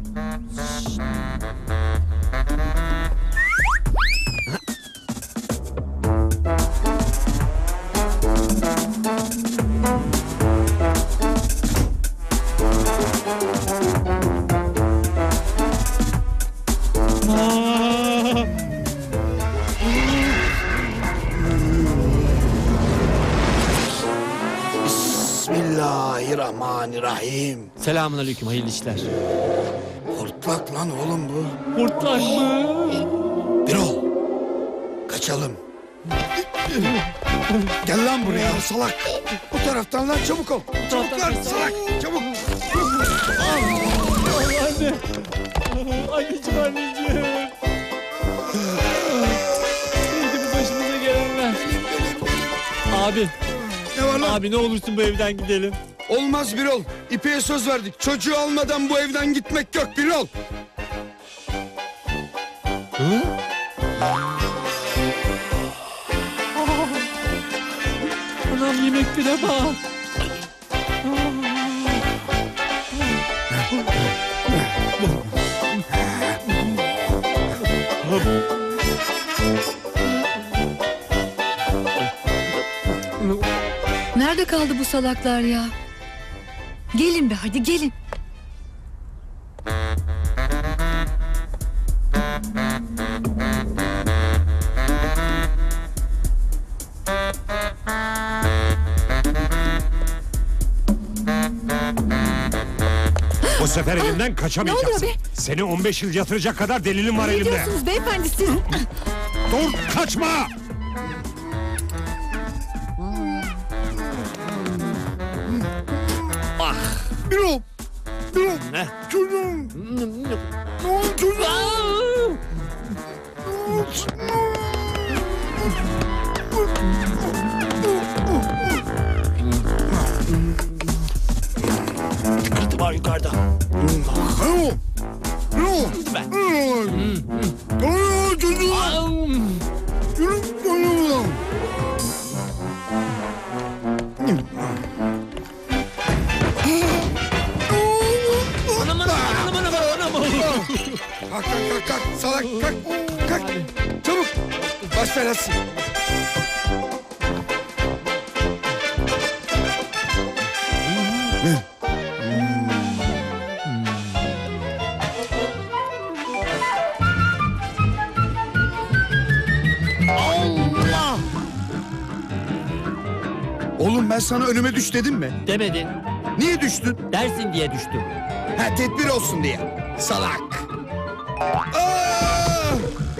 Bismillahirrahmanirrahim. Selamünaleyküm, hayırlı işler. Hortlak lan oğlum bu. Hortlak mı? Birol. Kaçalım. Gel lan buraya salak. Bu taraftan lan çabuk ol. Çabuk lan salak. Çabuk. Anne. Anneciğim anneciğim. Neydi bu başımıza gelenler? Abi. Ne var lan? Abi ne olursun bu evden gidelim. Olmaz Birol. İpek'e söz verdik. Çocuğu almadan bu evden gitmek yok Birol. Hı? Anam yemeklere bak. Nerede kaldı bu salaklar ya? Gelin be hadi gelin. Bu sefer elimden Ne kaçamayacaksın. oluyor be? Seni on beş yıl yatıracak kadar delilim var Ne elimde. diyorsunuz beyefendi siz? Dur kaçma. Birol. Birol. Ne? Çocuğum. Ne oldu çocuğum? Kırtı var yukarıda. Birol. Birol. Ben. Birol. Çocuğum. Yürü çocuğum. Anam anam anam anam anam. Kalk kalk kalk kalk. Salak kalk. Kalk. Çabuk. Baş belası. Allah! Oğlum ben sana önüme düş dedim mi? Demedin. Niye düştün? Dersin diye düştüm. Ha tedbir olsun diye. Salak. Aa!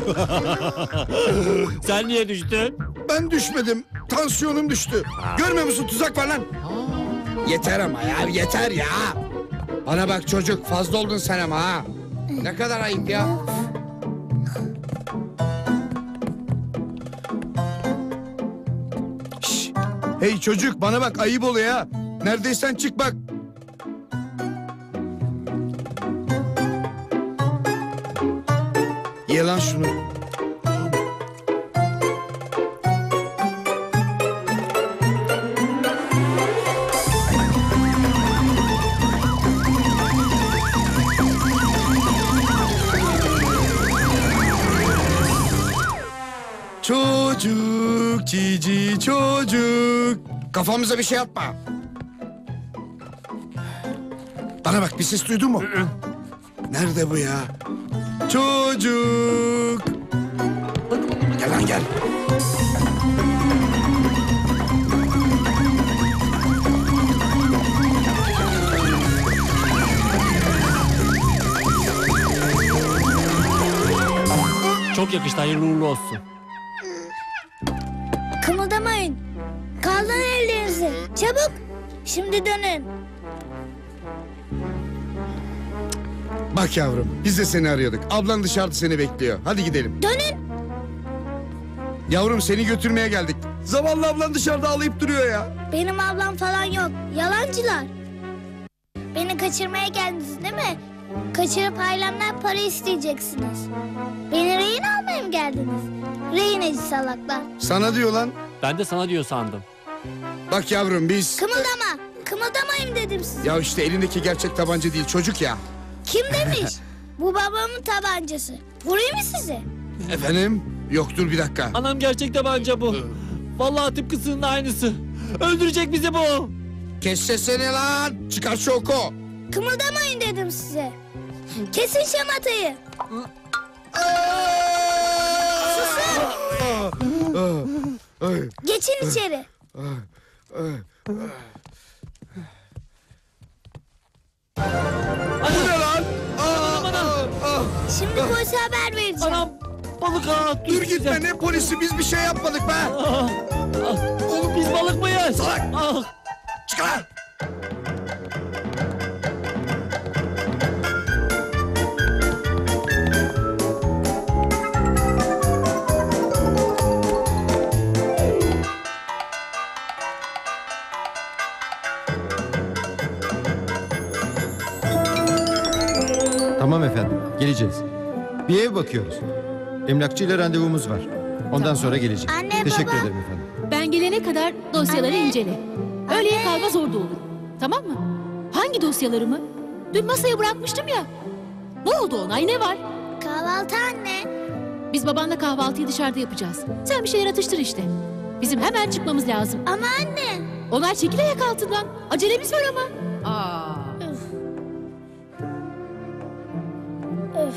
Sen niye düştün? Ben düşmedim. Tansiyonum düştü. Görmüyor musun tuzak var lan? Yeter ama ya yeter ya. Bana bak çocuk fazla oldun sen ama ha. Ne kadar ayıp ya. Şş, hey çocuk bana bak ayıp oluyor ya. Neredeysen çık bak. Ye lan şunu. Çocuk, cici çocuk. Kafamıza bir şey atma. Bana bak bir ses duydun mu? Nerede bu ya? Çocuk. Gel lan gel. çıkışta hayırlı uğurlu olsun. Kımıldamayın. Kaldırın ellerinizi. Çabuk. Şimdi dönün. Bak yavrum, biz de seni arıyorduk. Ablan dışarıda seni bekliyor. Hadi gidelim. Dönün. Yavrum seni götürmeye geldik. Zavallı ablan dışarıda ağlayıp duruyor ya. Benim ablam falan yok. Yalancılar. Beni kaçırmaya geldiniz değil mi? Kaçırıp ailemden para isteyeceksiniz. Beni rehin almaya mı geldiniz? Rehineci salaklar. Sana diyor lan. Ben de sana diyor sandım. Bak yavrum biz... Kımıldama. Kımıldamayın dedim size. Ya işte elindeki gerçek tabanca değil, çocuk ya. Kim demiş? Bu babamın tabancası. Vurayım mı sizi? Efendim? Yok dur bir dakika. Anam gerçek tabanca bu. Vallahi tıpkısının aynısı. Öldürecek bizi bu. Kes sesini lan. Çıkar şu oku. Kımıldamayın dedim size. Kesin şamatayı. Susun. Geçin içeri. Bu ne lan? Anam anam. Şimdi polise haber vereceğim. Anam balık ağa. Dur gitme, ne polisi, biz bir şey yapmadık be. Ah, ah. Oğlum biz balık mıyız? Salak. Ah. Çıkar. Tamam efendim, geleceğiz. Bir ev bakıyoruz. Emlakçıyla randevumuz var. Ondan sonra geleceğim. Anne, Teşekkür baba. ederim efendim. Ben gelene kadar dosyaları Anne. incele. Öğleye kalmaz orada olur. Tamam mı? Hangi dosyalarımı? Dün masaya bırakmıştım ya. Ne oldu ona? Ay ne var? Kahvaltı anne. Biz babanla kahvaltıyı dışarıda yapacağız. Sen bir şeyler atıştır işte. Bizim hemen çıkmamız lazım. Ama anne. Onlar çekil ayak altından. Acelemiz var ama. Aa. Öf.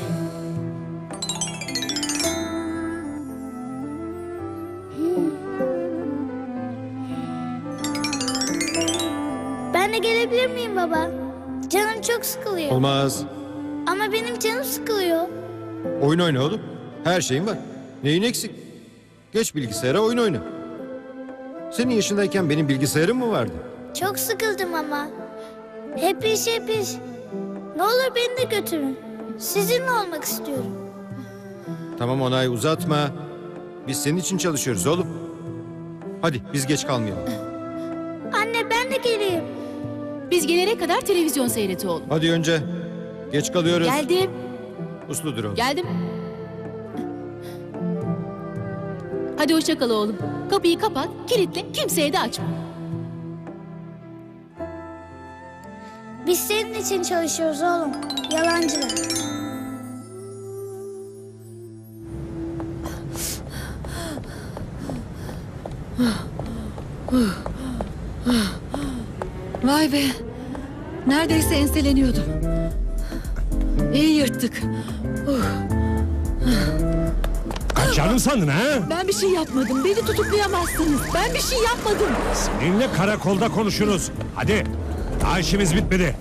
Ben de gelebilir miyim baba? Canım çok sıkılıyor. Olmaz. Ama benim canım sıkılıyor. Oyun oyna oğlum. Her şeyin var. Neyin eksik? Geç bilgisayara oyun oyna. Senin yaşındayken benim bilgisayarım mı vardı? Çok sıkıldım ama. Hep iş hep iş. Ne olur beni de götürün. Sizinle olmak istiyorum. Tamam Onay, uzatma. Biz senin için çalışıyoruz oğlum. Hadi biz geç kalmayalım. Anne ben de geleyim. Biz gelene kadar televizyon seyret oğlum. Hadi önce. Geç kalıyoruz. Geldim. Usludur oğlum. Geldim. Hadi hoşça kal oğlum. Kapıyı kapat, kilitle, kimseye de açma. Biz senin için çalışıyoruz oğlum. Yalancılar. Vay be. Neredeyse enseleniyordum. İyi yırttık. Kaçacağını sandın ha? Ben bir şey yapmadım. Beni tutuklayamazsınız. Ben bir şey yapmadım. Seninle karakolda konuşuruz. Hadi. Daha işimiz bitmedi.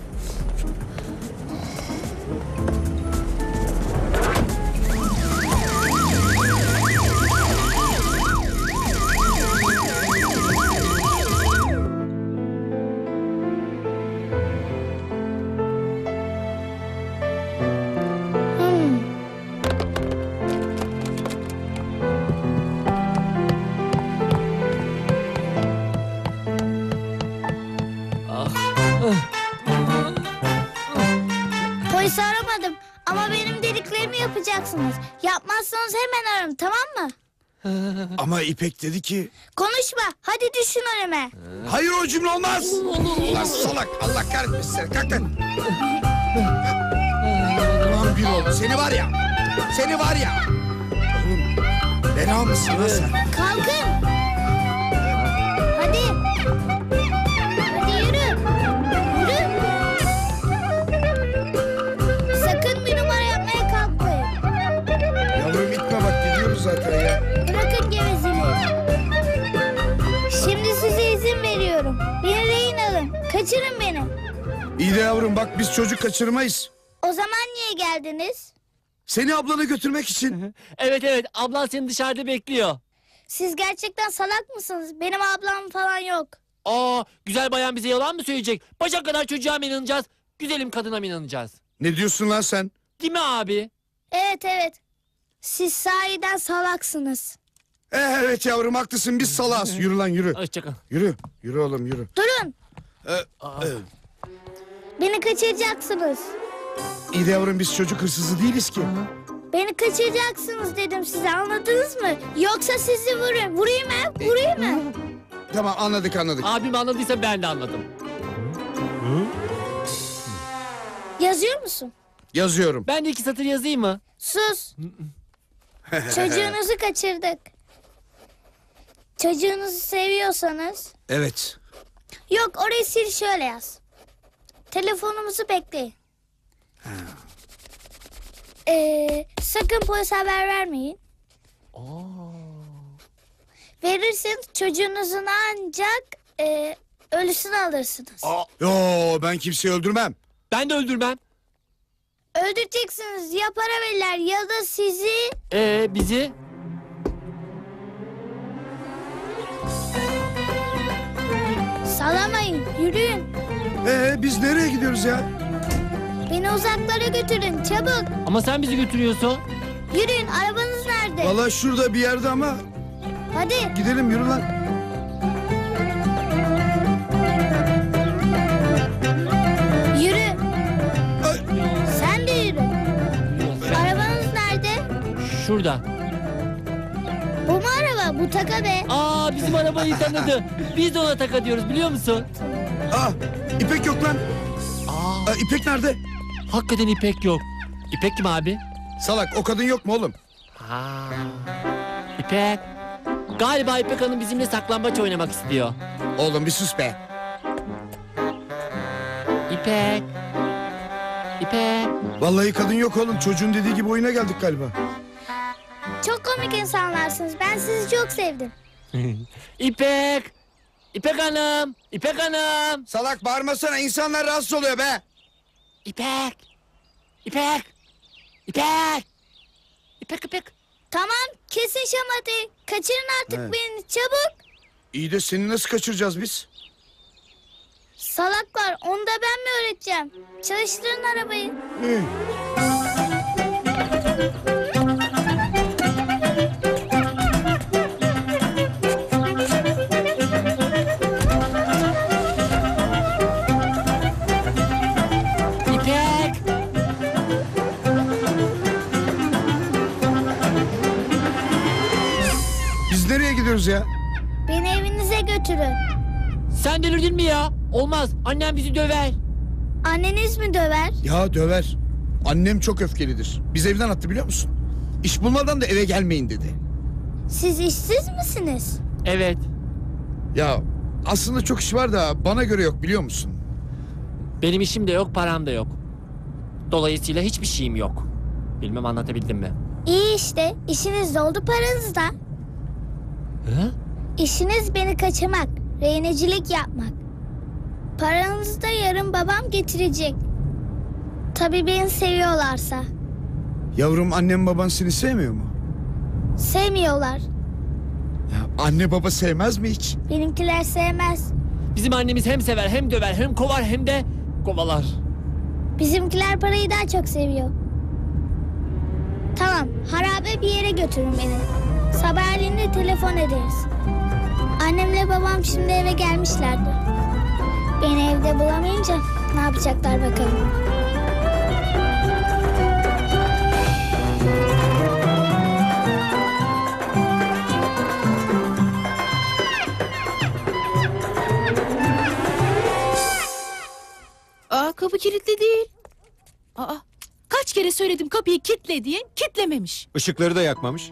Polisi aramadım ama benim dediklerimi yapacaksınız. Yapmazsanız hemen ararım, tamam mı? Ama İpek dedi ki... Konuşma, hadi düşün önüme. Hayır, o cümle olmaz. Ulan salak, Allah kahretmesin seni. Kalk lan. Ulan bir oldu. Seni var ya. Seni var ya. Oğlum, bela mısın lan sen? Kalkın. Hadi. Hadi yürü. Yürü. Sakın bir numara yapmaya kalkmayın. Yavrum itme bak, gidiyoruz zaten ya. Bırakın gevezeliği. Şimdi size izin veriyorum. Beni rehin alın. Kaçırın beni. İyi de yavrum bak, biz çocuk kaçırmayız. O zaman niye geldiniz? Seni ablana götürmek için. Evet evet, ablan seni dışarıda bekliyor. Siz gerçekten salak mısınız? Benim ablam falan yok. Aa, güzel bayan bize yalan mı söyleyecek? Bacak kadar çocuğa mı inanacağız? Güzelim kadına mı inanacağız? Ne diyorsun lan sen? Değil mi abi? Evet evet. Siz sahiden salaksınız. Ee, evet yavrum haklısın biz salağız. Yürü lan yürü. Hoşçakal. Yürü. Yürü oğlum yürü. Durun. Ee, e, Beni kaçıracaksınız. iyi de yavrum biz çocuk hırsızı değiliz ki. Beni kaçıracaksınız dedim size, anladınız mı? Yoksa sizi vurayım. Vurayım mı? Vurayım mı? Tamam anladık anladık. Abim anladıysa ben de anladım. Yazıyor musun? Yazıyorum. Ben de iki satır yazayım mı? Sus. Çocuğunuzu kaçırdık. Çocuğunuzu seviyorsanız... Evet. Yok, orayı sil, şöyle yaz. Telefonumuzu bekleyin. Ee, sakın polise haber vermeyin. Verirseniz çocuğunuzun ancak e, ölüsünü alırsınız. Yo ben kimseyi öldürmem. Ben de öldürmem. Öldüreceksiniz, ya para verirler ya da sizi... Ee, bizi? Salamayın, yürüyün. Ee biz nereye gidiyoruz ya? Beni uzaklara götürün, çabuk. Ama sen bizi götürüyorsun. Yürüyün, arabanız nerede? Valla şurada bir yerde ama Hadi. gidelim yürü lan. Yürü. Sen de yürü. Arabanız nerede? Şurada. Ee, Bu mu araba? Bu taka be. Aa, bizim arabayı tanıdı. Biz de ona taka diyoruz, biliyor musun? Aa İpek yok lan. Aa, Aa, İpek nerede? hakikaten İpek yok. İpek kim abi? Salak o kadın yok mu oğlum? Aa, İpek. Galiba İpek Hanım bizimle saklambaç oynamak istiyor. Oğlum bir sus be. İpek. İpek. Vallahi kadın yok oğlum. Çocuğun dediği gibi oyuna geldik galiba. Çok komik insanlarsınız. Ben sizi çok sevdim. İpek. İpek Hanım. İpek Hanım. Salak bağırmasana insanlar rahatsız oluyor be. İpek. İpek. İpek. İpek İpek. Tamam, kesin şamatayı. Kaçırın artık Evet. beni, çabuk. İyi de seni nasıl kaçıracağız biz? Salaklar, onu da ben mi öğreteceğim? Çalıştırın arabayı. Hı. İpek. Biz nereye gidiyoruz ya? Beni evinize götürün. Sen delirdin mi ya? Olmaz. Annem bizi döver. Anneniz mi döver? Ya döver. Annem çok öfkelidir. Biz evden attı biliyor musun? İş bulmadan da eve gelmeyin dedi. Siz işsiz misiniz? Evet. Ya aslında çok iş var da bana göre yok biliyor musun? Benim işim de yok, param da yok. Dolayısıyla hiçbir şeyim yok. Bilmem anlatabildim mi? İyi işte, işiniz de oldu, paranız da. Hı? İşiniz beni kaçırmak, rehinecilik yapmak. Paranızı da yarın babam getirecek. Tabii beni seviyorlarsa. Yavrum annem baban seni sevmiyor mu? Sevmiyorlar. Ya anne baba sevmez mi hiç? Benimkiler sevmez. Bizim annemiz hem sever, hem döver, hem kovar, hem de kovalar. Bizimkiler parayı daha çok seviyor. Tamam, harabe bir yere götürün beni. Sabahleyin de telefon ederiz. Annemle babam şimdi eve gelmişlerdi. Beni evde bulamayınca ne yapacaklar bakalım. Aa, kapı kilitli değil. Aa, kaç kere söyledim kapıyı kilitle diye, kilitlememiş. Işıkları da yakmamış.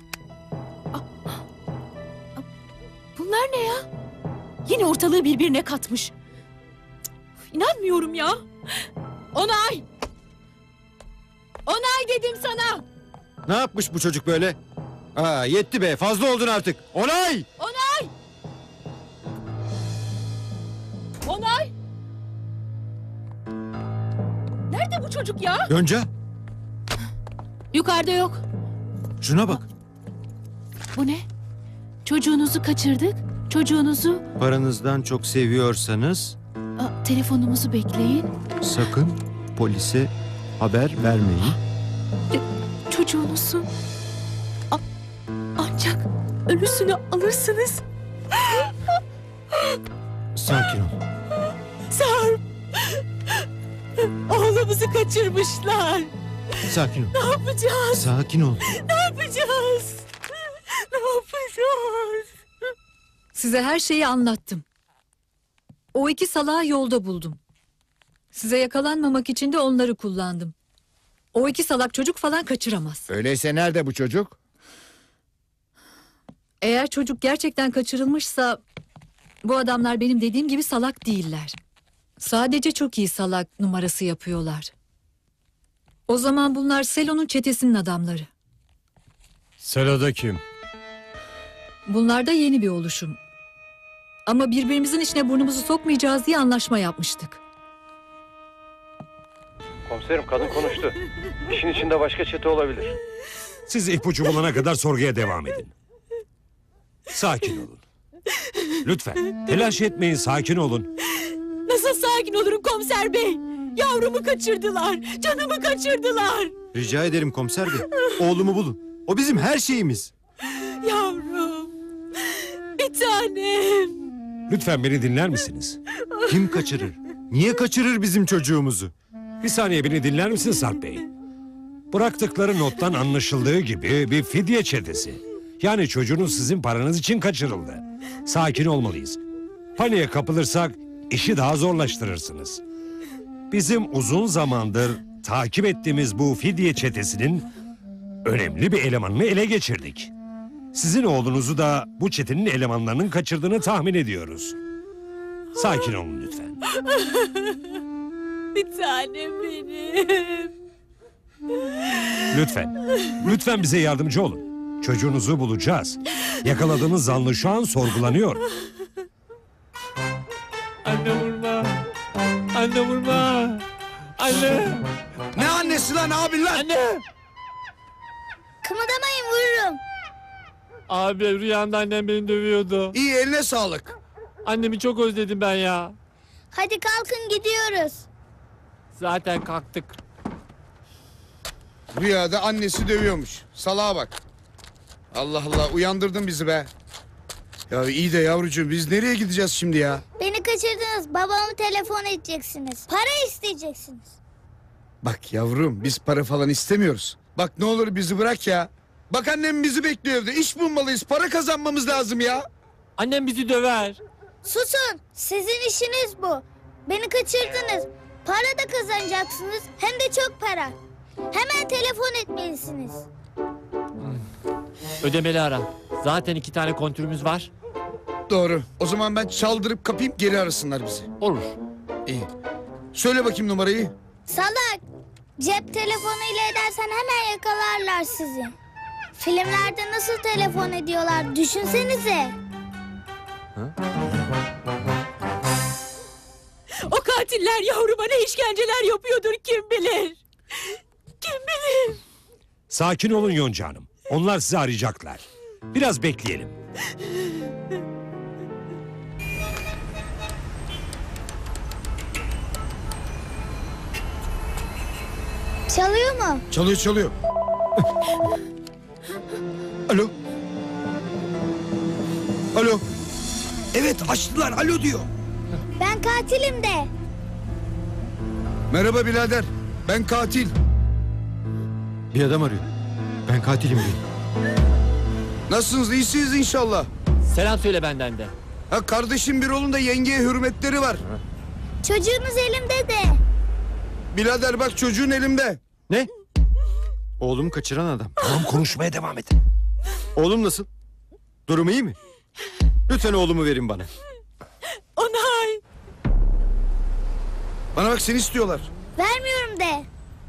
Bunlar ne ya? Yine ortalığı birbirine katmış. Cık, İnanmıyorum ya. Onay! Onay dedim sana. Ne yapmış bu çocuk böyle? Aa, yetti be, fazla oldun artık. Onay! Onay! Onay! Nerede bu çocuk ya? Yonca. Yukarıda yok. Şuna bak. Bu ne? Çocuğunuzu kaçırdık. Çocuğunuzu... Paranızdan çok seviyorsanız Aa, telefonumuzu bekleyin. sakın polise haber vermeyin. Çocuğunuzu... A- ancak ölüsünü alırsınız. Sakin ol. Sarp! Oğlumuzu kaçırmışlar. Sakin ol. Ne yapacağız? Sakin ol. Ne yapacağız? Ne yapacağız? Size her şeyi anlattım. O iki salağı yolda buldum. Size yakalanmamak için de onları kullandım. O iki salak çocuk falan kaçıramaz. Öyleyse nerede bu çocuk? Eğer çocuk gerçekten kaçırılmışsa... bu adamlar benim dediğim gibi salak değiller. Sadece çok iyi salak numarası yapıyorlar. O zaman bunlar Selo'nun çetesinin adamları. Selo'da kim? Bunlar da yeni bir oluşum. Ama birbirimizin içine burnumuzu sokmayacağız diye anlaşma yapmıştık. Komiserim kadın konuştu. İşin içinde başka çete olabilir. Siz ipucu bulana kadar sorguya devam edin. Sakin olun. Lütfen telaş etmeyin, sakin olun. Nasıl sakin olurum komiser bey? Yavrumu kaçırdılar. Canımı kaçırdılar. Rica ederim komiser bey. Oğlumu bulun. O bizim her şeyimiz. Yavrum. Bir tanem. Lütfen beni dinler misiniz? Kim kaçırır? Niye kaçırır bizim çocuğumuzu? Bir saniye beni dinler misin Sarp Bey? Bıraktıkları nottan anlaşıldığı gibi bir fidye çetesi. Yani çocuğunuz sizin paranız için kaçırıldı. Sakin olmalıyız. Paniğe kapılırsak işi daha zorlaştırırsınız. Bizim uzun zamandır takip ettiğimiz bu fidye çetesinin önemli bir elemanını ele geçirdik. Sizin oğlunuzu da bu çetenin elemanlarının kaçırdığını tahmin ediyoruz. Sakin olun lütfen. Bir tanem benim. Lütfen. Lütfen bize yardımcı olun. Çocuğunuzu bulacağız. Yakaladığınız zanlı şu an sorgulanıyor. Anne vurma. Anne vurma. Anne. Ne annesi lan abi lan? Anne. Kımıldamayın vururum. Abi rüyamda annem beni dövüyordu. İyi eline sağlık. Annemi çok özledim ben ya. Hadi kalkın gidiyoruz. Zaten kalktık. Rüyada annesi dövüyormuş. Salağa bak. Allah Allah uyandırdın bizi be. Ya iyi de yavrucuğum biz nereye gideceğiz şimdi ya? Beni kaçırdınız. Babamı telefon edeceksiniz. Para isteyeceksiniz. Bak yavrum biz para falan istemiyoruz. Bak ne olur bizi bırak ya. Bak annem bizi bekliyor evde. İş bulmalıyız. Para kazanmamız lazım ya. Annem bizi döver. Susun. Sizin işiniz bu. Beni kaçırdınız. Para da kazanacaksınız. Hem de çok para. Hemen telefon etmelisiniz. Ödemeli ara. Zaten iki tane kontürümüz var. Doğru. O zaman ben çaldırıp kapayım geri arasınlar bizi. Olur. İyi. Söyle bakayım numarayı. Salak. Cep telefonuyla edersen hemen yakalarlar sizi. Filmlerde nasıl telefon ediyorlar düşünsenize. O katiller yavruma ne işkenceler yapıyordur kim bilir. Kim bilir. Sakin olun Yonca Hanım. Onlar sizi arayacaklar. Biraz bekleyelim. Çalıyor mu? Çalıyor çalıyor. Alo. Alo. Evet açtılar alo diyor. Ben katilim de. Merhaba birader. Ben katil. Bir adam arıyor. Ben katilim diyor. Nasılsınız? İyisiniz inşallah. Selam söyle benden de. Ha kardeşim bir oğlun da yengeye hürmetleri var. Çocuğunuz elimde de. Birader bak çocuğun elimde. Ne? Oğlumu kaçıran adam. Tamam konuşmaya devam et. Oğlum nasıl? Durumu iyi mi? Lütfen oğlumu verin bana. Onay. Bana bak seni istiyorlar. Vermiyorum de.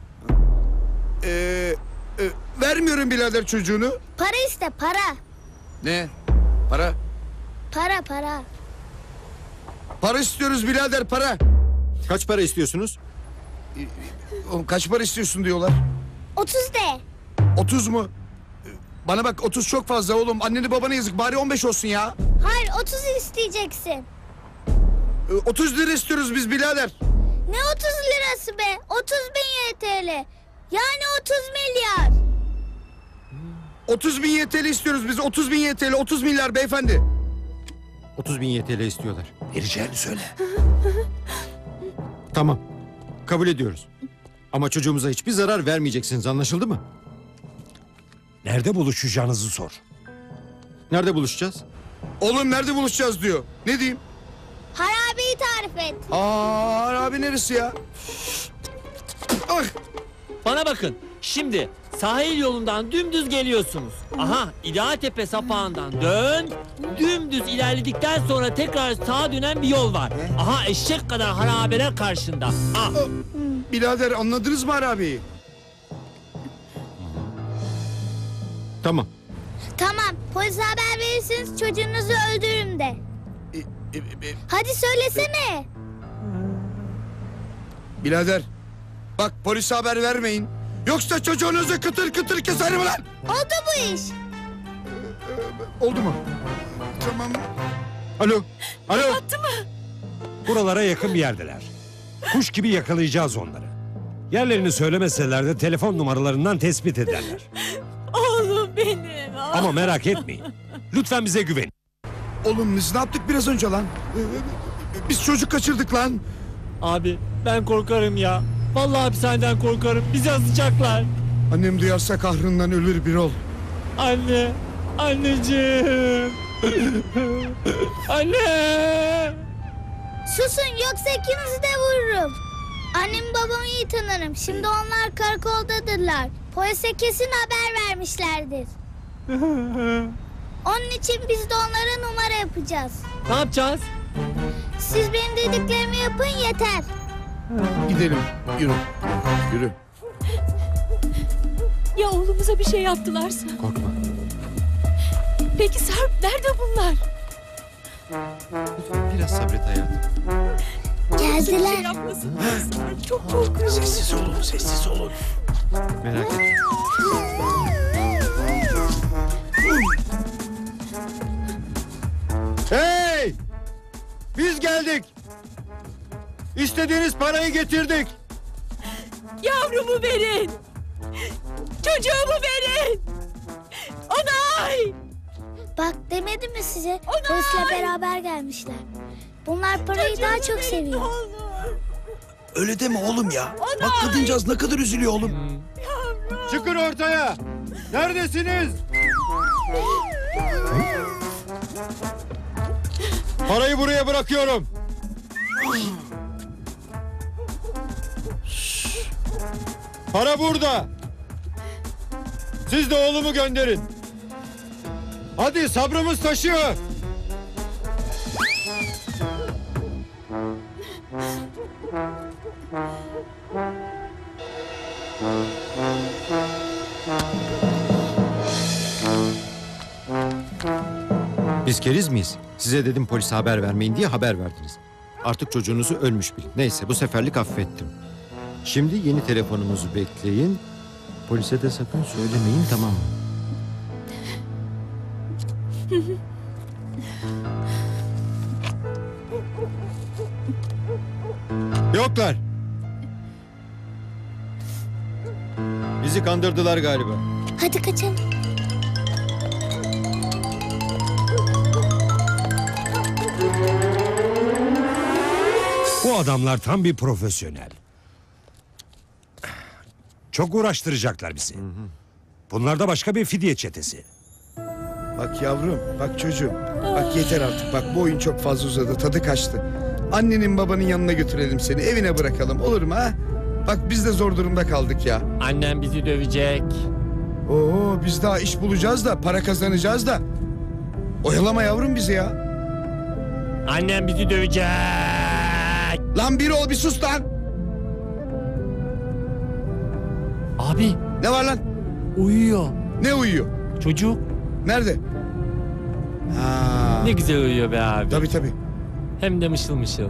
Ee, e, vermiyorum birader çocuğunu. Para iste para. Ne? Para? Para para. Para istiyoruz birader para. Kaç para istiyorsunuz? Oğlum kaç para istiyorsun diyorlar. Otuz de. otuz mu? Bana bak otuz çok fazla oğlum. Anneni babana yazık. Bari on beş olsun ya. Hayır otuz isteyeceksin. Ee, otuz lira istiyoruz biz birader. Ne otuz lirası be? otuz bin Y T L. Yani otuz milyar. otuz bin Y T L istiyoruz biz. otuz bin Y T L. otuz milyar beyefendi. otuz bin Y T L istiyorlar. Vereceğini söyle. Tamam. Kabul ediyoruz. Ama çocuğumuza hiçbir zarar vermeyeceksiniz, anlaşıldı mı? Nerede buluşacağınızı sor. Nerede buluşacağız? Oğlum nerede buluşacağız diyor. Ne diyeyim? Harabeyi tarif et. Aa abi neresi ya? Ah! Bana bakın. Şimdi sahil yolundan dümdüz geliyorsunuz. Aha İdealtepe sapağından dön. Dümdüz ilerledikten sonra tekrar sağa dönen bir yol var. Aha eşek kadar harabeler karşında. Ah. Birader anladınız mı Harabeyi? Tamam. Tamam polise haber verirsiniz çocuğunuzu öldürürüm de. Hadi söylesene. Birader bak polise haber vermeyin. Yoksa çocuğunuzu kıtır kıtır keserim lan. Oldu bu iş. Oldu mu? Tamam. Alo. Alo. Attı mı? Buralara yakın bir yerdeler. Kuş gibi yakalayacağız onları. Yerlerini söylemeseler de telefon numaralarından tespit ederler. Oğlum benim. Ah. Ama merak etmeyin. Lütfen bize güvenin. Oğlum biz ne yaptık biraz önce lan? Biz çocuk kaçırdık lan. Abi ben korkarım ya. Vallahi hapishaneden korkarım. Bizi asacaklar. Annem duyarsa kahrından ölür bir ol. Anne. Anneciğim. Anne. Susun yoksa ikinizi de vururum. Annemi babamı iyi tanırım. Şimdi onlar karakoldadırlar. Polise kesin haber vermişlerdir. Onun için biz de onlara numara yapacağız. Ne yapacağız? Siz benim dediklerimi yapın yeter. Gidelim. Yürü. Yürü. Ya oğlumuza bir şey yaptılarsa? Korkma. Peki Sarp nerede bunlar? Biraz sabret hayatım. Şey Geldiler. yapmasınlar Sarp. Çok korkuyorum. Sessiz olun, sessiz olun. Merak etme. Hey! Biz geldik. İstediğiniz parayı getirdik. Yavrumu verin. Çocuğumu verin. Onay. Bak demedim mi size? Onay! Polisle beraber gelmişler. Bunlar parayı daha çok verin, seviyor. ne olur. Öyle deme oğlum ya. Onay! Bak kadıncağız ne kadar üzülüyor oğlum. Çıkın ortaya. Neredesiniz? Parayı buraya bırakıyorum. Para burada. Siz de oğlumu gönderin. Hadi sabrımız taşıyor. Biz keriz miyiz? Size dedim polise haber vermeyin diye haber verdiniz. Artık çocuğunuzu ölmüş bilin. Neyse bu seferlik affettim. Şimdi yeni telefonumuzu bekleyin. Polise de sakın söylemeyin, tamam mı? Yoklar. Bizi kandırdılar galiba. Hadi kaçalım. Bu adamlar tam bir profesyonel. Çok uğraştıracaklar bizi. Bunlar da başka bir fidye çetesi. Bak yavrum, bak çocuğum. Bak yeter artık. Bak bu oyun çok fazla uzadı. Tadı kaçtı. Annenin babanın yanına götürelim seni. Evine bırakalım. Olur mu ha? Bak biz de zor durumda kaldık ya. Annem bizi dövecek. Oo biz daha iş bulacağız da para kazanacağız da. Oyalama yavrum bizi ya. Annem bizi dövecek. Lan bir ol bir sus lan. Abi Ne var lan? uyuyor. Ne uyuyor? Çocuk Nerede? Ha. ne güzel uyuyor be abi. Tabii tabii. Hem de mışıl mışıl.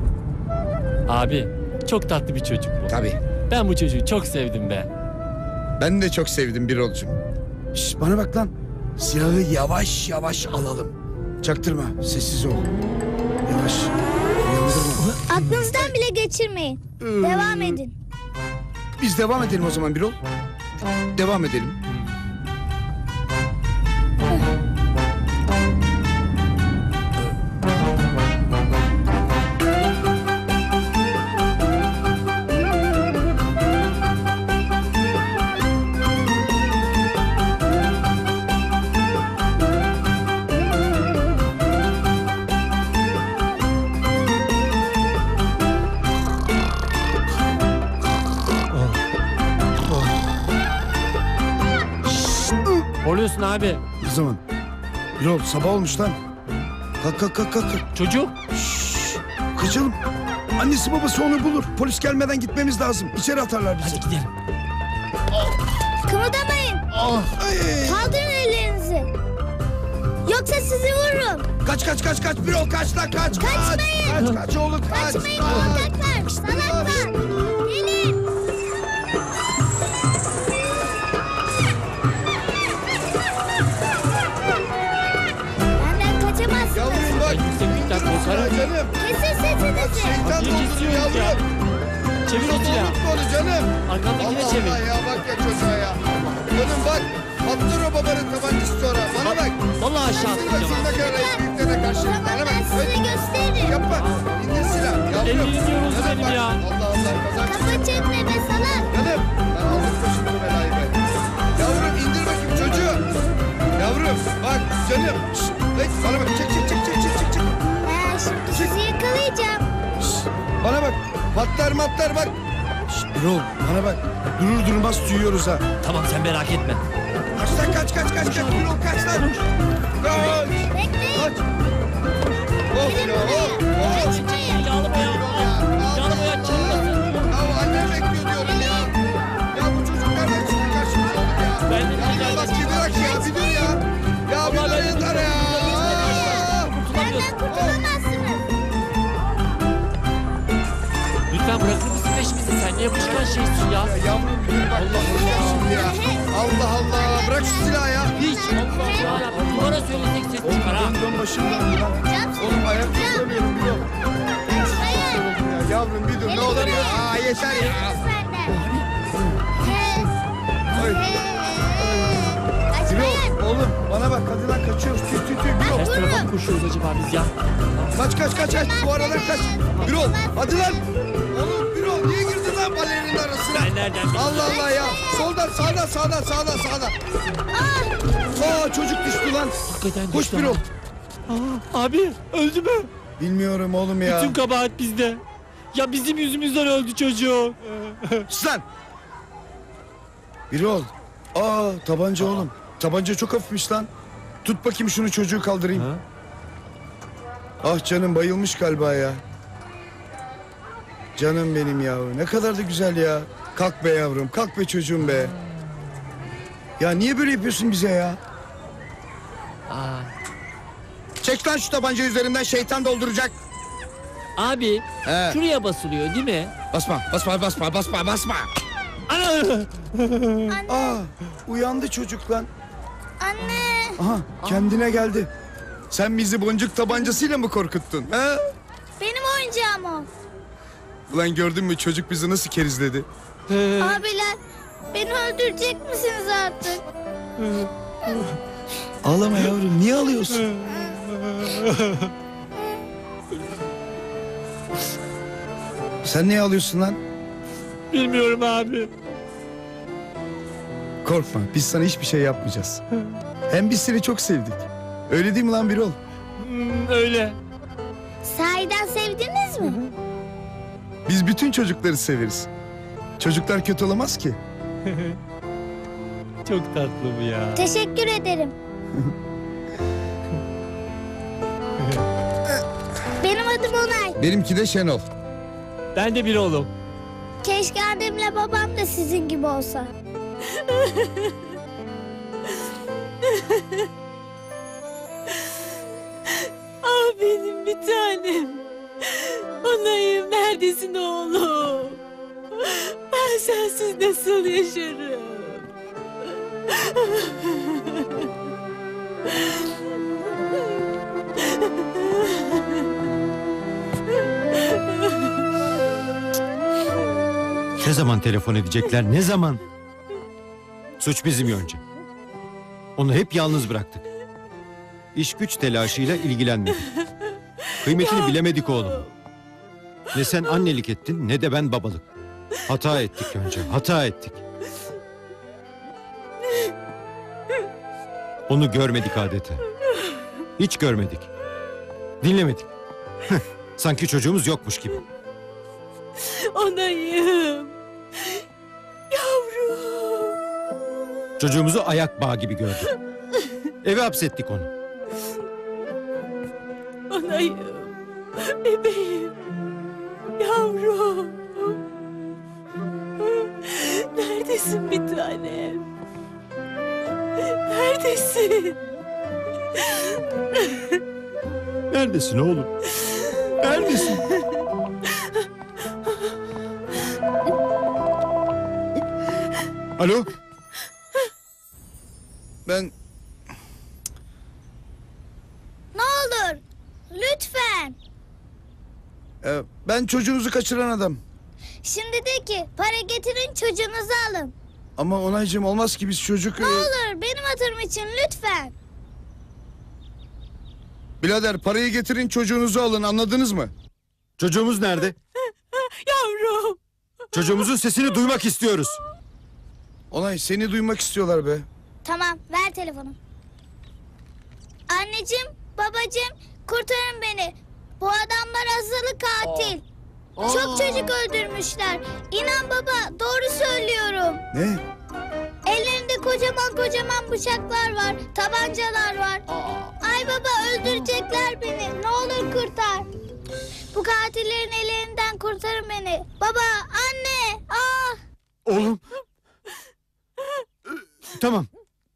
Abi çok tatlı bir çocuk bu. Tabii. Ben bu çocuğu çok sevdim be. Ben de çok sevdim Birol'cum. Şş, bana bak lan. Silahı yavaş yavaş alalım. Çaktırma, sessiz ol. Yavaş. Uyandırma. Aklınızdan bile geçirmeyin. Devam edin. Biz devam edelim o zaman Birol. Devam edelim. Oluyorsun abi. Ne zaman? Birol sabah olmuş lan. Kalk kalk kalk kalk. Çocuk. Şşş, kaçalım. Annesi babası onu bulur. Polis gelmeden gitmemiz lazım. İçeri atarlar bizi. Hadi gidelim. Kımıldamayın. Ay. Kaldırın ellerinizi. Yoksa sizi vururum. Kaç kaç kaç kaç Birol kaç lan kaç. Kaçmayın. Kaç kaç oğlum kaç. Kaçmayın Kaç. korkaklar. Salaklar. Gelin. Benden kaçamazsınız. Yavrum bak. Yükseklikten korkarım. Canım. Kesin sesinizi. Şeytan Niye doldurur kesiyoruz ya? yavrum. Çevir o silahı. Unutma onu canım. Arkandakine Allah çevir. Allah ya bak ya çocuğa ya. Canım bak. Patlar o babanın tabancası sonra. Bana bak. Vallahi aşağı Silahı atlayacağım. silahına kadar büyüklerine karşı. Tamam Bana ben bak. size gösteririm. Yapma. İndir silah. Yavrum. Elini iniyoruz Canım benim bak. ya. Allah Allah kazanç. Kapa çekme salak. Canım. Ben aldım başımı bu belayı be. Yavrum indir bakayım çocuğu. Yavrum bak canım. Şşt. Hey, bana bak. Çek çek çek çek çek çek. çek. Ha, şimdi sizi yakalayacağım. Şşt. Bana bak. Patlar matlar bak. Şşt, Birol bana bak. Durur durmaz duyuyoruz ha. Tamam sen merak etme. Kaç lan kaç kaç kaç kaç Birol kaç lan. Kaç. Bekleyin. Kaç. Of Gelin ya buraya. of of. Kaçmayın. Yağlamaya al. Yağlamaya çarpmasın. Ya annem bekliyor diyorum ya. Ya bu çocuk nereden çıktı karşımıza oğlum ya. Ben de Ya bilmiyorum. bak bir bırak ya bir dur ya. Ya bir dur yeter ya. Benden kurtulamazsınız. Lütfen bırakır mısın peşimizi? Sen ne yapışkan şeysin ya. Ya yavrum bir dur bak. Allah Allah şimdi ya. Allah Allah bırak şu silahı ya. Hiç. Allah ya. Duvara söylesek ses Oğlum çıkar ha. dön dön başımdan lan. Oğlum ayakta duramıyorum bir dur. Kaçmayın. Ya yavrum bir dur ne olur ya. Aa yeter ya. Ay. Kaçmayın. Birol oğlum bana bak hadi lan kaçıyoruz. Tüy tüy tüy Birol. Ters tarafa mı koşuyoruz acaba biz ya? Kaç kaç kaç kaç bu aradan kaç. Birol hadi lan. Oğlum Birol niye girdin lan balerinin arasına? Ben nereden bileyim? Allah Allah ya. Soldan sağdan sağdan sağdan sağdan. Aa çocuk düştü lan. Hakikaten Koş düştü Birol. ha. Abi öldü mü? Bilmiyorum oğlum ya. Bütün kabahat bizde. Ya bizim yüzümüzden öldü çocuk. Sus lan. Birol. Aa tabanca oğlum. Tabanca çok hafifmiş lan. Tut bakayım şunu çocuğu kaldırayım. Ha? Ah canım bayılmış galiba ya. Canım benim ya. Ne kadar da güzel ya. Kalk be yavrum. Kalk be çocuğum be. Ya niye böyle yapıyorsun bize ya? Aa. Çek lan şu tabanca üzerinden şeytan dolduracak. Abi He. şuraya basılıyor değil mi? Basma basma basma basma basma. Ana! Aa uyandı çocuk lan. Anne. Aha kendine geldi. Sen bizi boncuk tabancasıyla mı korkuttun? He? Benim oyuncağım o. Ulan gördün mü çocuk bizi nasıl kerizledi? Abiler beni öldürecek misiniz artık? Ağlama yavrum niye ağlıyorsun? Sen niye ağlıyorsun lan? Bilmiyorum abi. Korkma biz sana hiçbir şey yapmayacağız. Hem biz seni çok sevdik. Öyle değil mi lan Birol? Hmm, öyle. Sahiden sevdiniz mi? Biz bütün çocukları severiz. Çocuklar kötü olamaz ki. Çok tatlı bu ya. Teşekkür ederim. Benim adım Onay. Benimki de Şenol. Ben de bir oğlum. Keşke annemle babam da sizin gibi olsa. Ah benim bir tanem. Onayım neredesin oğlum? Ben sensiz nasıl yaşarım? Ne zaman telefon edecekler? Ne zaman? Suç bizim Yonca. Onu hep yalnız bıraktık. İş güç telaşıyla ilgilenmedik. Kıymetini bilemedik oğlum. Ne sen annelik ettin ne de ben babalık. Hata ettik Yonca, hata ettik. Onu görmedik adeta. Hiç görmedik. Dinlemedik. Sanki çocuğumuz yokmuş gibi. Onayım. Yavrum. Çocuğumuzu ayak bağı gibi gördük. Eve hapsettik onu. Onayım. Bebeğim. Yavrum. Neredesin bir tanem? Neredesin? Neredesin oğlum? Neredesin? Alo? Ben Ne olur lütfen. e, ben çocuğunuzu kaçıran adam. Şimdi de ki para getirin çocuğunuzu alın. Ama Onaycığım olmaz ki biz çocuk... Ne e, olur benim hatırım için lütfen. Birader parayı getirin çocuğunuzu alın, anladınız mı? Çocuğumuz nerede? Yavrum. Çocuğumuzun sesini duymak istiyoruz. Onay seni duymak istiyorlar be. Tamam ver telefonu. Anneciğim, babacığım kurtarın beni. Bu adamlar azılı katil. Çok çocuk öldürmüşler. İnan baba doğru söylüyorum. Ne? Ellerinde kocaman kocaman bıçaklar var. Tabancalar var. Ay baba öldürecekler beni. Ne olur kurtar. Bu katillerin ellerinden kurtarın beni. Baba, anne. Ah! Oğlum. Tamam.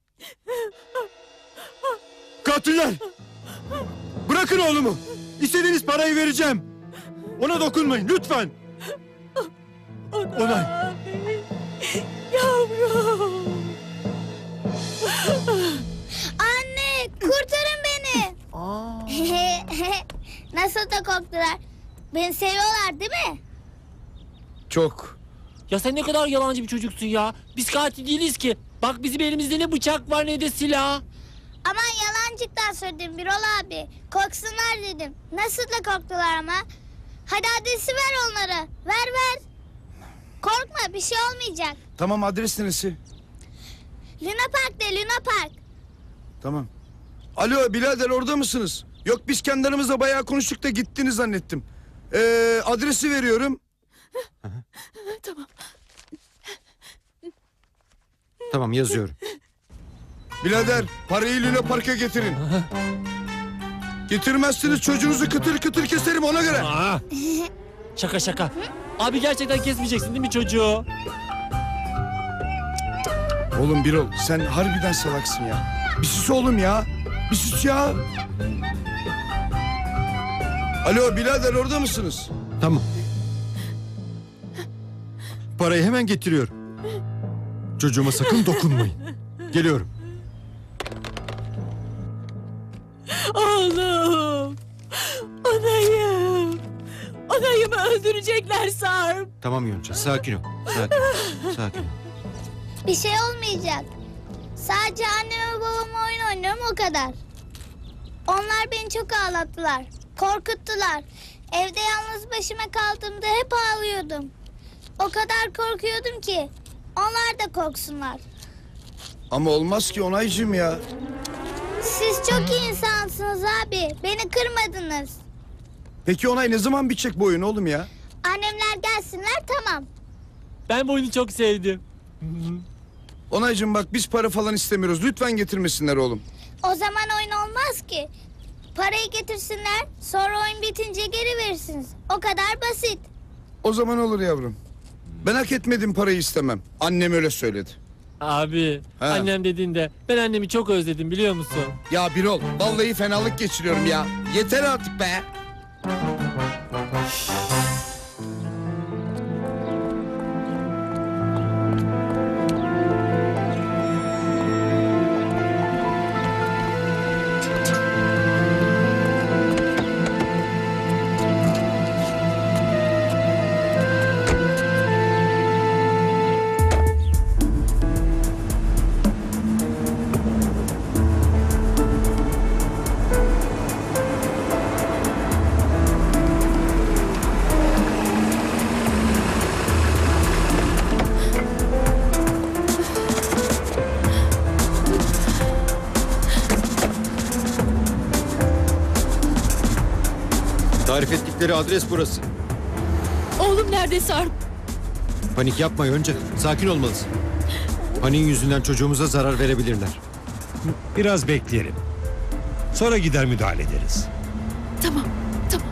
Katiller! Bırakın oğlumu. İstediğiniz parayı vereceğim. Ona dokunmayın lütfen. Onay. Yavrum. Anne, kurtarın beni. Nasıl da korktular. Beni seviyorlar değil mi? Çok. Ya sen ne kadar yalancı bir çocuksun ya. Biz katil değiliz ki. Bak bizim elimizde ne bıçak var ne de silah. Aman yalancıktan söyledim Birol abi. Korksunlar dedim. Nasıl da korktular ama. Hadi adresi ver onlara. Ver ver. Korkma bir şey olmayacak. Tamam adres neresi? Luna Park de Luna Park. Tamam. Alo birader orada mısınız? Yok biz kendi aramızda bayağı konuştuk da gittiniz zannettim. Ee, adresi veriyorum. Tamam. Tamam yazıyorum. Birader parayı Luna Park'a getirin. Getirmezseniz çocuğunuzu kıtır kıtır keserim ona göre. Aa, şaka şaka. Abi gerçekten kesmeyeceksin değil mi çocuğu? Oğlum Birol sen harbiden salaksın ya. Bir sus oğlum ya. Bir sus ya. Alo birader orada mısınız? Tamam. Parayı hemen getiriyorum. Çocuğuma sakın dokunmayın. Geliyorum. Oğlum. Onayım. Onayımı öldürecekler Sarp. Tamam Yonca sakin ol. Sakin ol. Sakin ol. Bir şey olmayacak. Sadece annem ve babam oyun oynuyorum o kadar. Onlar beni çok ağlattılar. Korkuttular. Evde yalnız başıma kaldığımda hep ağlıyordum. O kadar korkuyordum ki onlar da korksunlar. Ama olmaz ki Onaycığım ya. Siz çok iyi insansınız abi. Beni kırmadınız. Peki Onay ne zaman bitecek bu oyun oğlum ya? Annemler gelsinler tamam. Ben bu oyunu çok sevdim. Onaycığım bak biz para falan istemiyoruz. Lütfen getirmesinler oğlum. O zaman oyun olmaz ki. Parayı getirsinler, sonra oyun bitince geri verirsiniz. O kadar basit. O zaman olur yavrum. Ben hak etmedim parayı istemem. Annem öyle söyledi. Abi Ha. annem dediğinde ben annemi çok özledim biliyor musun? Ya Birol vallahi fenalık geçiriyorum ya. Yeter artık be. Tarif ettikleri adres burası. Oğlum nerede Sarp? Panik yapma Yonca. Sakin olmalısın. Paniğin yüzünden çocuğumuza zarar verebilirler. Biraz bekleyelim. Sonra gider müdahale ederiz. Tamam, tamam.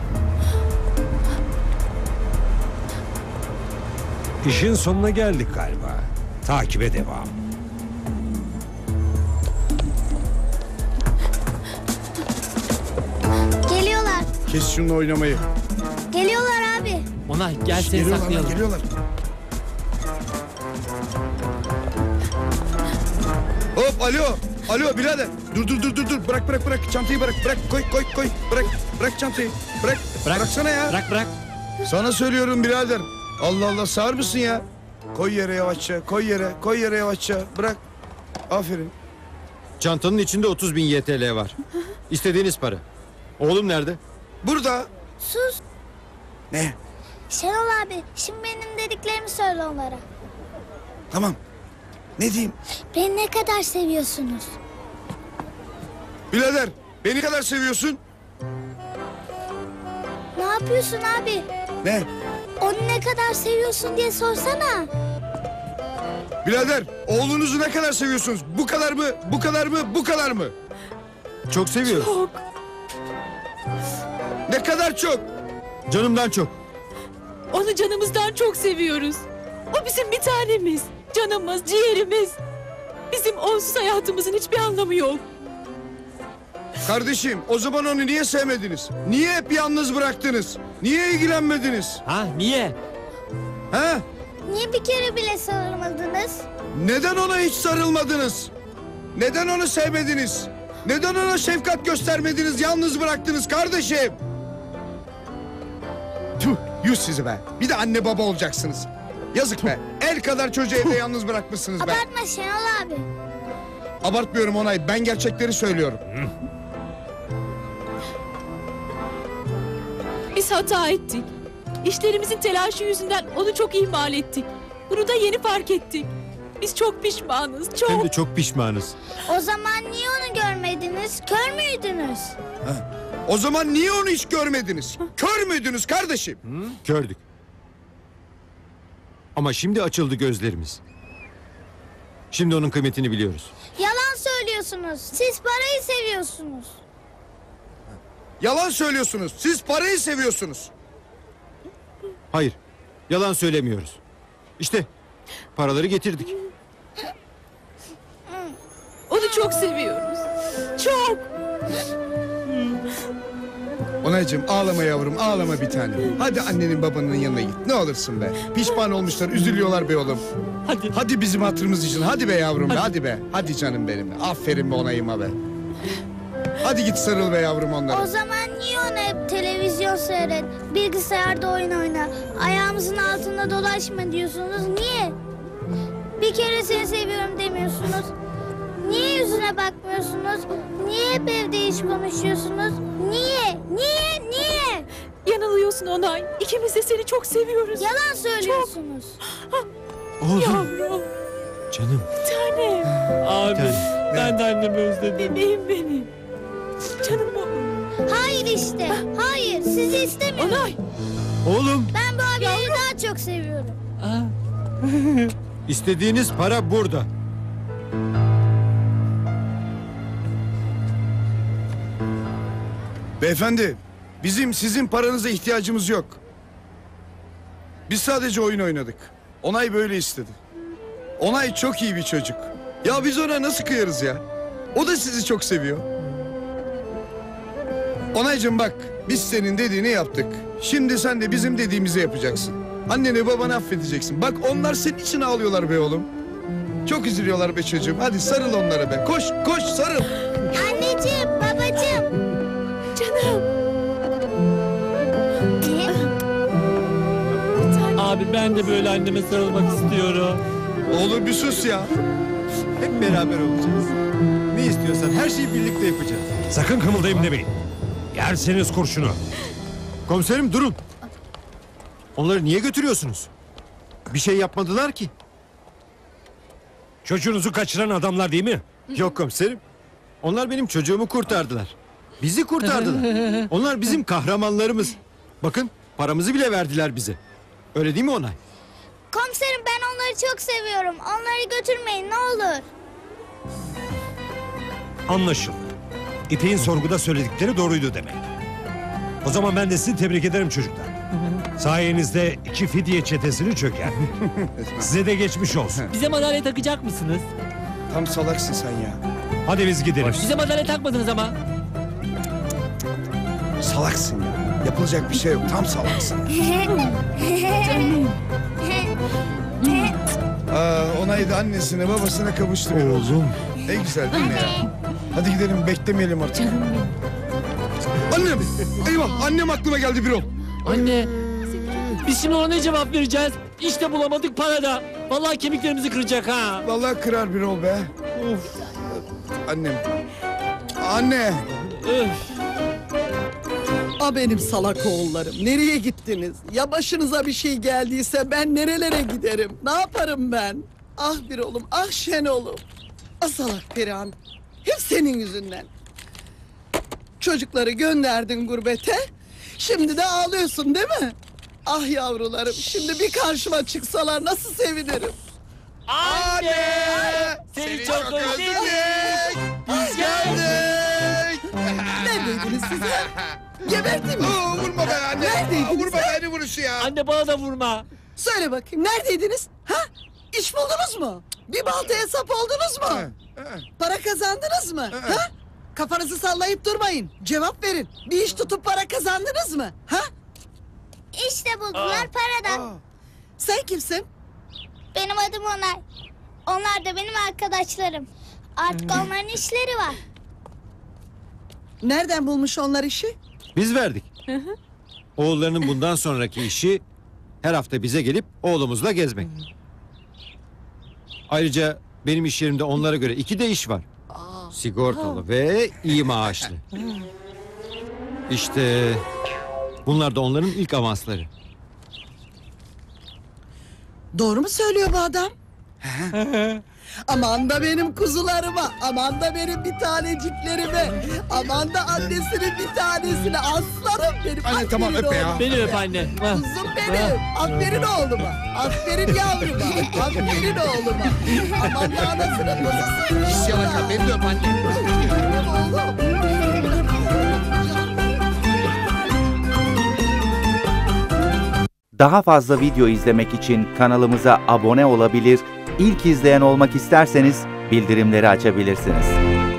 İşin sonuna geldik galiba. Takibe devam. Geliyorlar. Kes şununla oynamayı. Geliyorlar abi. Onay gel seni Geliyorlar lan, saklayalım. geliyorlar. Hop alo. Alo birader. Dur dur dur dur dur. Bırak bırak bırak. Çantayı bırak. Bırak koy koy koy. Bırak. Bırak çantayı. Bırak. Bırak. Bıraksana ya. Bırak bırak. Sana söylüyorum birader. Allah Allah sağır mısın ya? Koy yere yavaşça. Koy yere. Koy yere yavaşça. Bırak. Aferin. Çantanın içinde otuz bin Y T L var. İstediğiniz para. Oğlum nerede? Burada. Sus. Ne? Şenol abi şimdi benim dediklerimi söyle onlara. Tamam. Ne diyeyim? Beni ne kadar seviyorsunuz? Birader beni kadar seviyorsun. Ne yapıyorsun abi? Ne? Onu ne kadar seviyorsun diye sorsana. Birader oğlunuzu ne kadar seviyorsunuz? Bu kadar mı? Bu kadar mı? Bu kadar mı? Çok seviyoruz. Çok. Ne kadar çok? Canımdan çok. Onu canımızdan çok seviyoruz. O bizim bir tanemiz. Canımız, ciğerimiz. Bizim onsuz hayatımızın hiçbir anlamı yok. Kardeşim o zaman onu niye sevmediniz? Niye hep yalnız bıraktınız? Niye ilgilenmediniz? Ha niye? Ha? Niye bir kere bile sarılmadınız? Neden ona hiç sarılmadınız? Neden onu sevmediniz? Neden ona şefkat göstermediniz? Yalnız bıraktınız kardeşim. Tüh, yüz sizi be. Bir de anne baba olacaksınız. Yazık be. El kadar çocuğu evde yalnız bırakmışsınız be. Abartma Şenol abi. Abartmıyorum Onay. Ben gerçekleri söylüyorum. Biz hata ettik. İşlerimizin telaşı yüzünden onu çok ihmal ettik. Bunu da yeni fark ettik. Biz çok pişmanız, çok. Hem de çok pişmanız. O zaman niye onu görmediniz? Kör müydünüz? O zaman niye onu hiç görmediniz? Kör müydünüz kardeşim? Kördük. Ama şimdi açıldı gözlerimiz. Şimdi onun kıymetini biliyoruz. Yalan söylüyorsunuz. Siz parayı seviyorsunuz. Yalan söylüyorsunuz. Siz parayı seviyorsunuz. Hayır. Yalan söylemiyoruz. İşte paraları getirdik. Onu çok seviyoruz. Çok. Onaycığım ağlama yavrum ağlama bir tane. Hadi annenin babanın yanına git. Ne olursun be. Pişman olmuşlar üzülüyorlar be oğlum. Hadi. Hadi bizim hatırımız için. Hadi be yavrum be hadi be. Hadi canım benim. Aferin be onayıma be. Hadi git sarıl be yavrum onlara. O zaman niye onu hep televizyon seyret, bilgisayarda oyun oyna, ayağımızın altında dolaşma diyorsunuz? Niye? Bir kere seni seviyorum demiyorsunuz. Niye yüzüne bakmıyorsunuz? Niye hep evde iş konuşuyorsunuz? Niye? Niye? Niye? Yanılıyorsun Onay. İkimiz de seni çok seviyoruz. Yalan söylüyorsunuz. Oğlum. Yavrum, Canım. bir tanem. Abi tane. ben de annemi özledim. Bebeğim benim. Canım oğlum. Hayır işte. Hayır. Sizi istemiyorum. Onay. Oğlum. Ben bu abileri daha çok seviyorum. Aa. İstediğiniz para burada. Beyefendi bizim sizin paranıza ihtiyacımız yok. Biz sadece oyun oynadık. Onay böyle istedi. Onay çok iyi bir çocuk. Ya biz ona nasıl kıyarız ya? O da sizi çok seviyor. Onaycığım bak biz senin dediğini yaptık. Şimdi sen de bizim dediğimizi yapacaksın. Anneni babanı affedeceksin. Bak onlar senin için ağlıyorlar be oğlum. Çok üzülüyorlar be çocuğum. Hadi sarıl onlara be. Koş koş sarıl. Anneciğim, babacığım. Canım. Abi ben de böyle anneme sarılmak istiyorum. Oğlum bir sus ya. Hep beraber olacağız. Ne istiyorsan her şeyi birlikte yapacağız. Sakın kımıldayım demeyin. Yerseniz kurşunu. Komiserim durun. Onları niye götürüyorsunuz? Bir şey yapmadılar ki. Çocuğunuzu kaçıran adamlar değil mi? Yok komiserim. Onlar benim çocuğumu kurtardılar. Bizi kurtardılar. Onlar bizim kahramanlarımız. Bakın paramızı bile verdiler bize. Öyle değil mi Onay? Komiserim ben onları çok seviyorum. Onları götürmeyin ne olur. Anlaşıldı. İpek'in sorguda söyledikleri doğruydu demek. O zaman ben de sizi tebrik ederim çocuklar. Sayenizde iki fidye çetesini çöker. Size de geçmiş olsun. Bize madalya takacak mısınız? Tam salaksın sen ya. Hadi biz gidelim. Bize madalya takmadınız ama. Salaksın ya. Yapılacak bir şey yok. Tam salaksın. Aa, Onay da annesine babasına kavuştu. Oğlum. Ne güzel değil mi ya? Hadi gidelim beklemeyelim artık. Annem! Eyvah! Annem aklıma geldi bir ol. Anne. Biz şimdi ona ne cevap vereceğiz? İşte bulamadık para da. Vallahi kemiklerimizi kıracak ha. Vallahi kırar bir ol be. Of. Annem. Anne! Öf. A benim salak oğullarım. Nereye gittiniz? Ya başınıza bir şey geldiyse ben nerelere giderim? Ne yaparım ben? Ah bir oğlum, ah Şenol'um. Ah salak Perihan. Hep senin yüzünden. Çocukları gönderdin gurbete. Şimdi de ağlıyorsun değil mi? Ah yavrularım, şimdi bir karşıma çıksalar nasıl sevinirim. Anne! Seni çok özledik. Biz geldik. Neredeydiniz siz ha? Gebertin mi? Oo, vurma be anne. Neredeydiniz Vurma ha? beni vuruşu ya. Anne bana da vurma. Söyle bakayım, neredeydiniz? Ha? İş buldunuz mu? Bir baltaya sap oldunuz mu? Para kazandınız mı? Ha? Kafanızı sallayıp durmayın. Cevap verin. Bir iş tutup para kazandınız mı? Ha? İşte buldular paradan. Sen kimsin? Benim adım Onay. Onlar da benim arkadaşlarım. Artık onların işleri var. Nereden bulmuş onlar işi? Biz verdik. Oğullarının bundan sonraki işi her hafta bize gelip oğlumuzla gezmek. Ayrıca benim iş yerimde onlara göre iki de iş var. Sigortalı ve iyi maaşlı. İşte bunlar da onların ilk avansları. Doğru mu söylüyor bu adam? Aman da benim kuzularıma, aman da benim bir taneciklerime, aman da annesinin bir tanesine, aslanım benim. Anne, tamam, öpe ya. oğluma. Beni öp anne. Kuzum benim, aferin oğluma, aferin yavruma, aferin oğluma. Aman da anasının kuzusu. Pis yalaka, beni de öp anne. Oğlum. Daha fazla video izlemek için kanalımıza abone olabilir, İlk izleyen olmak isterseniz bildirimleri açabilirsiniz.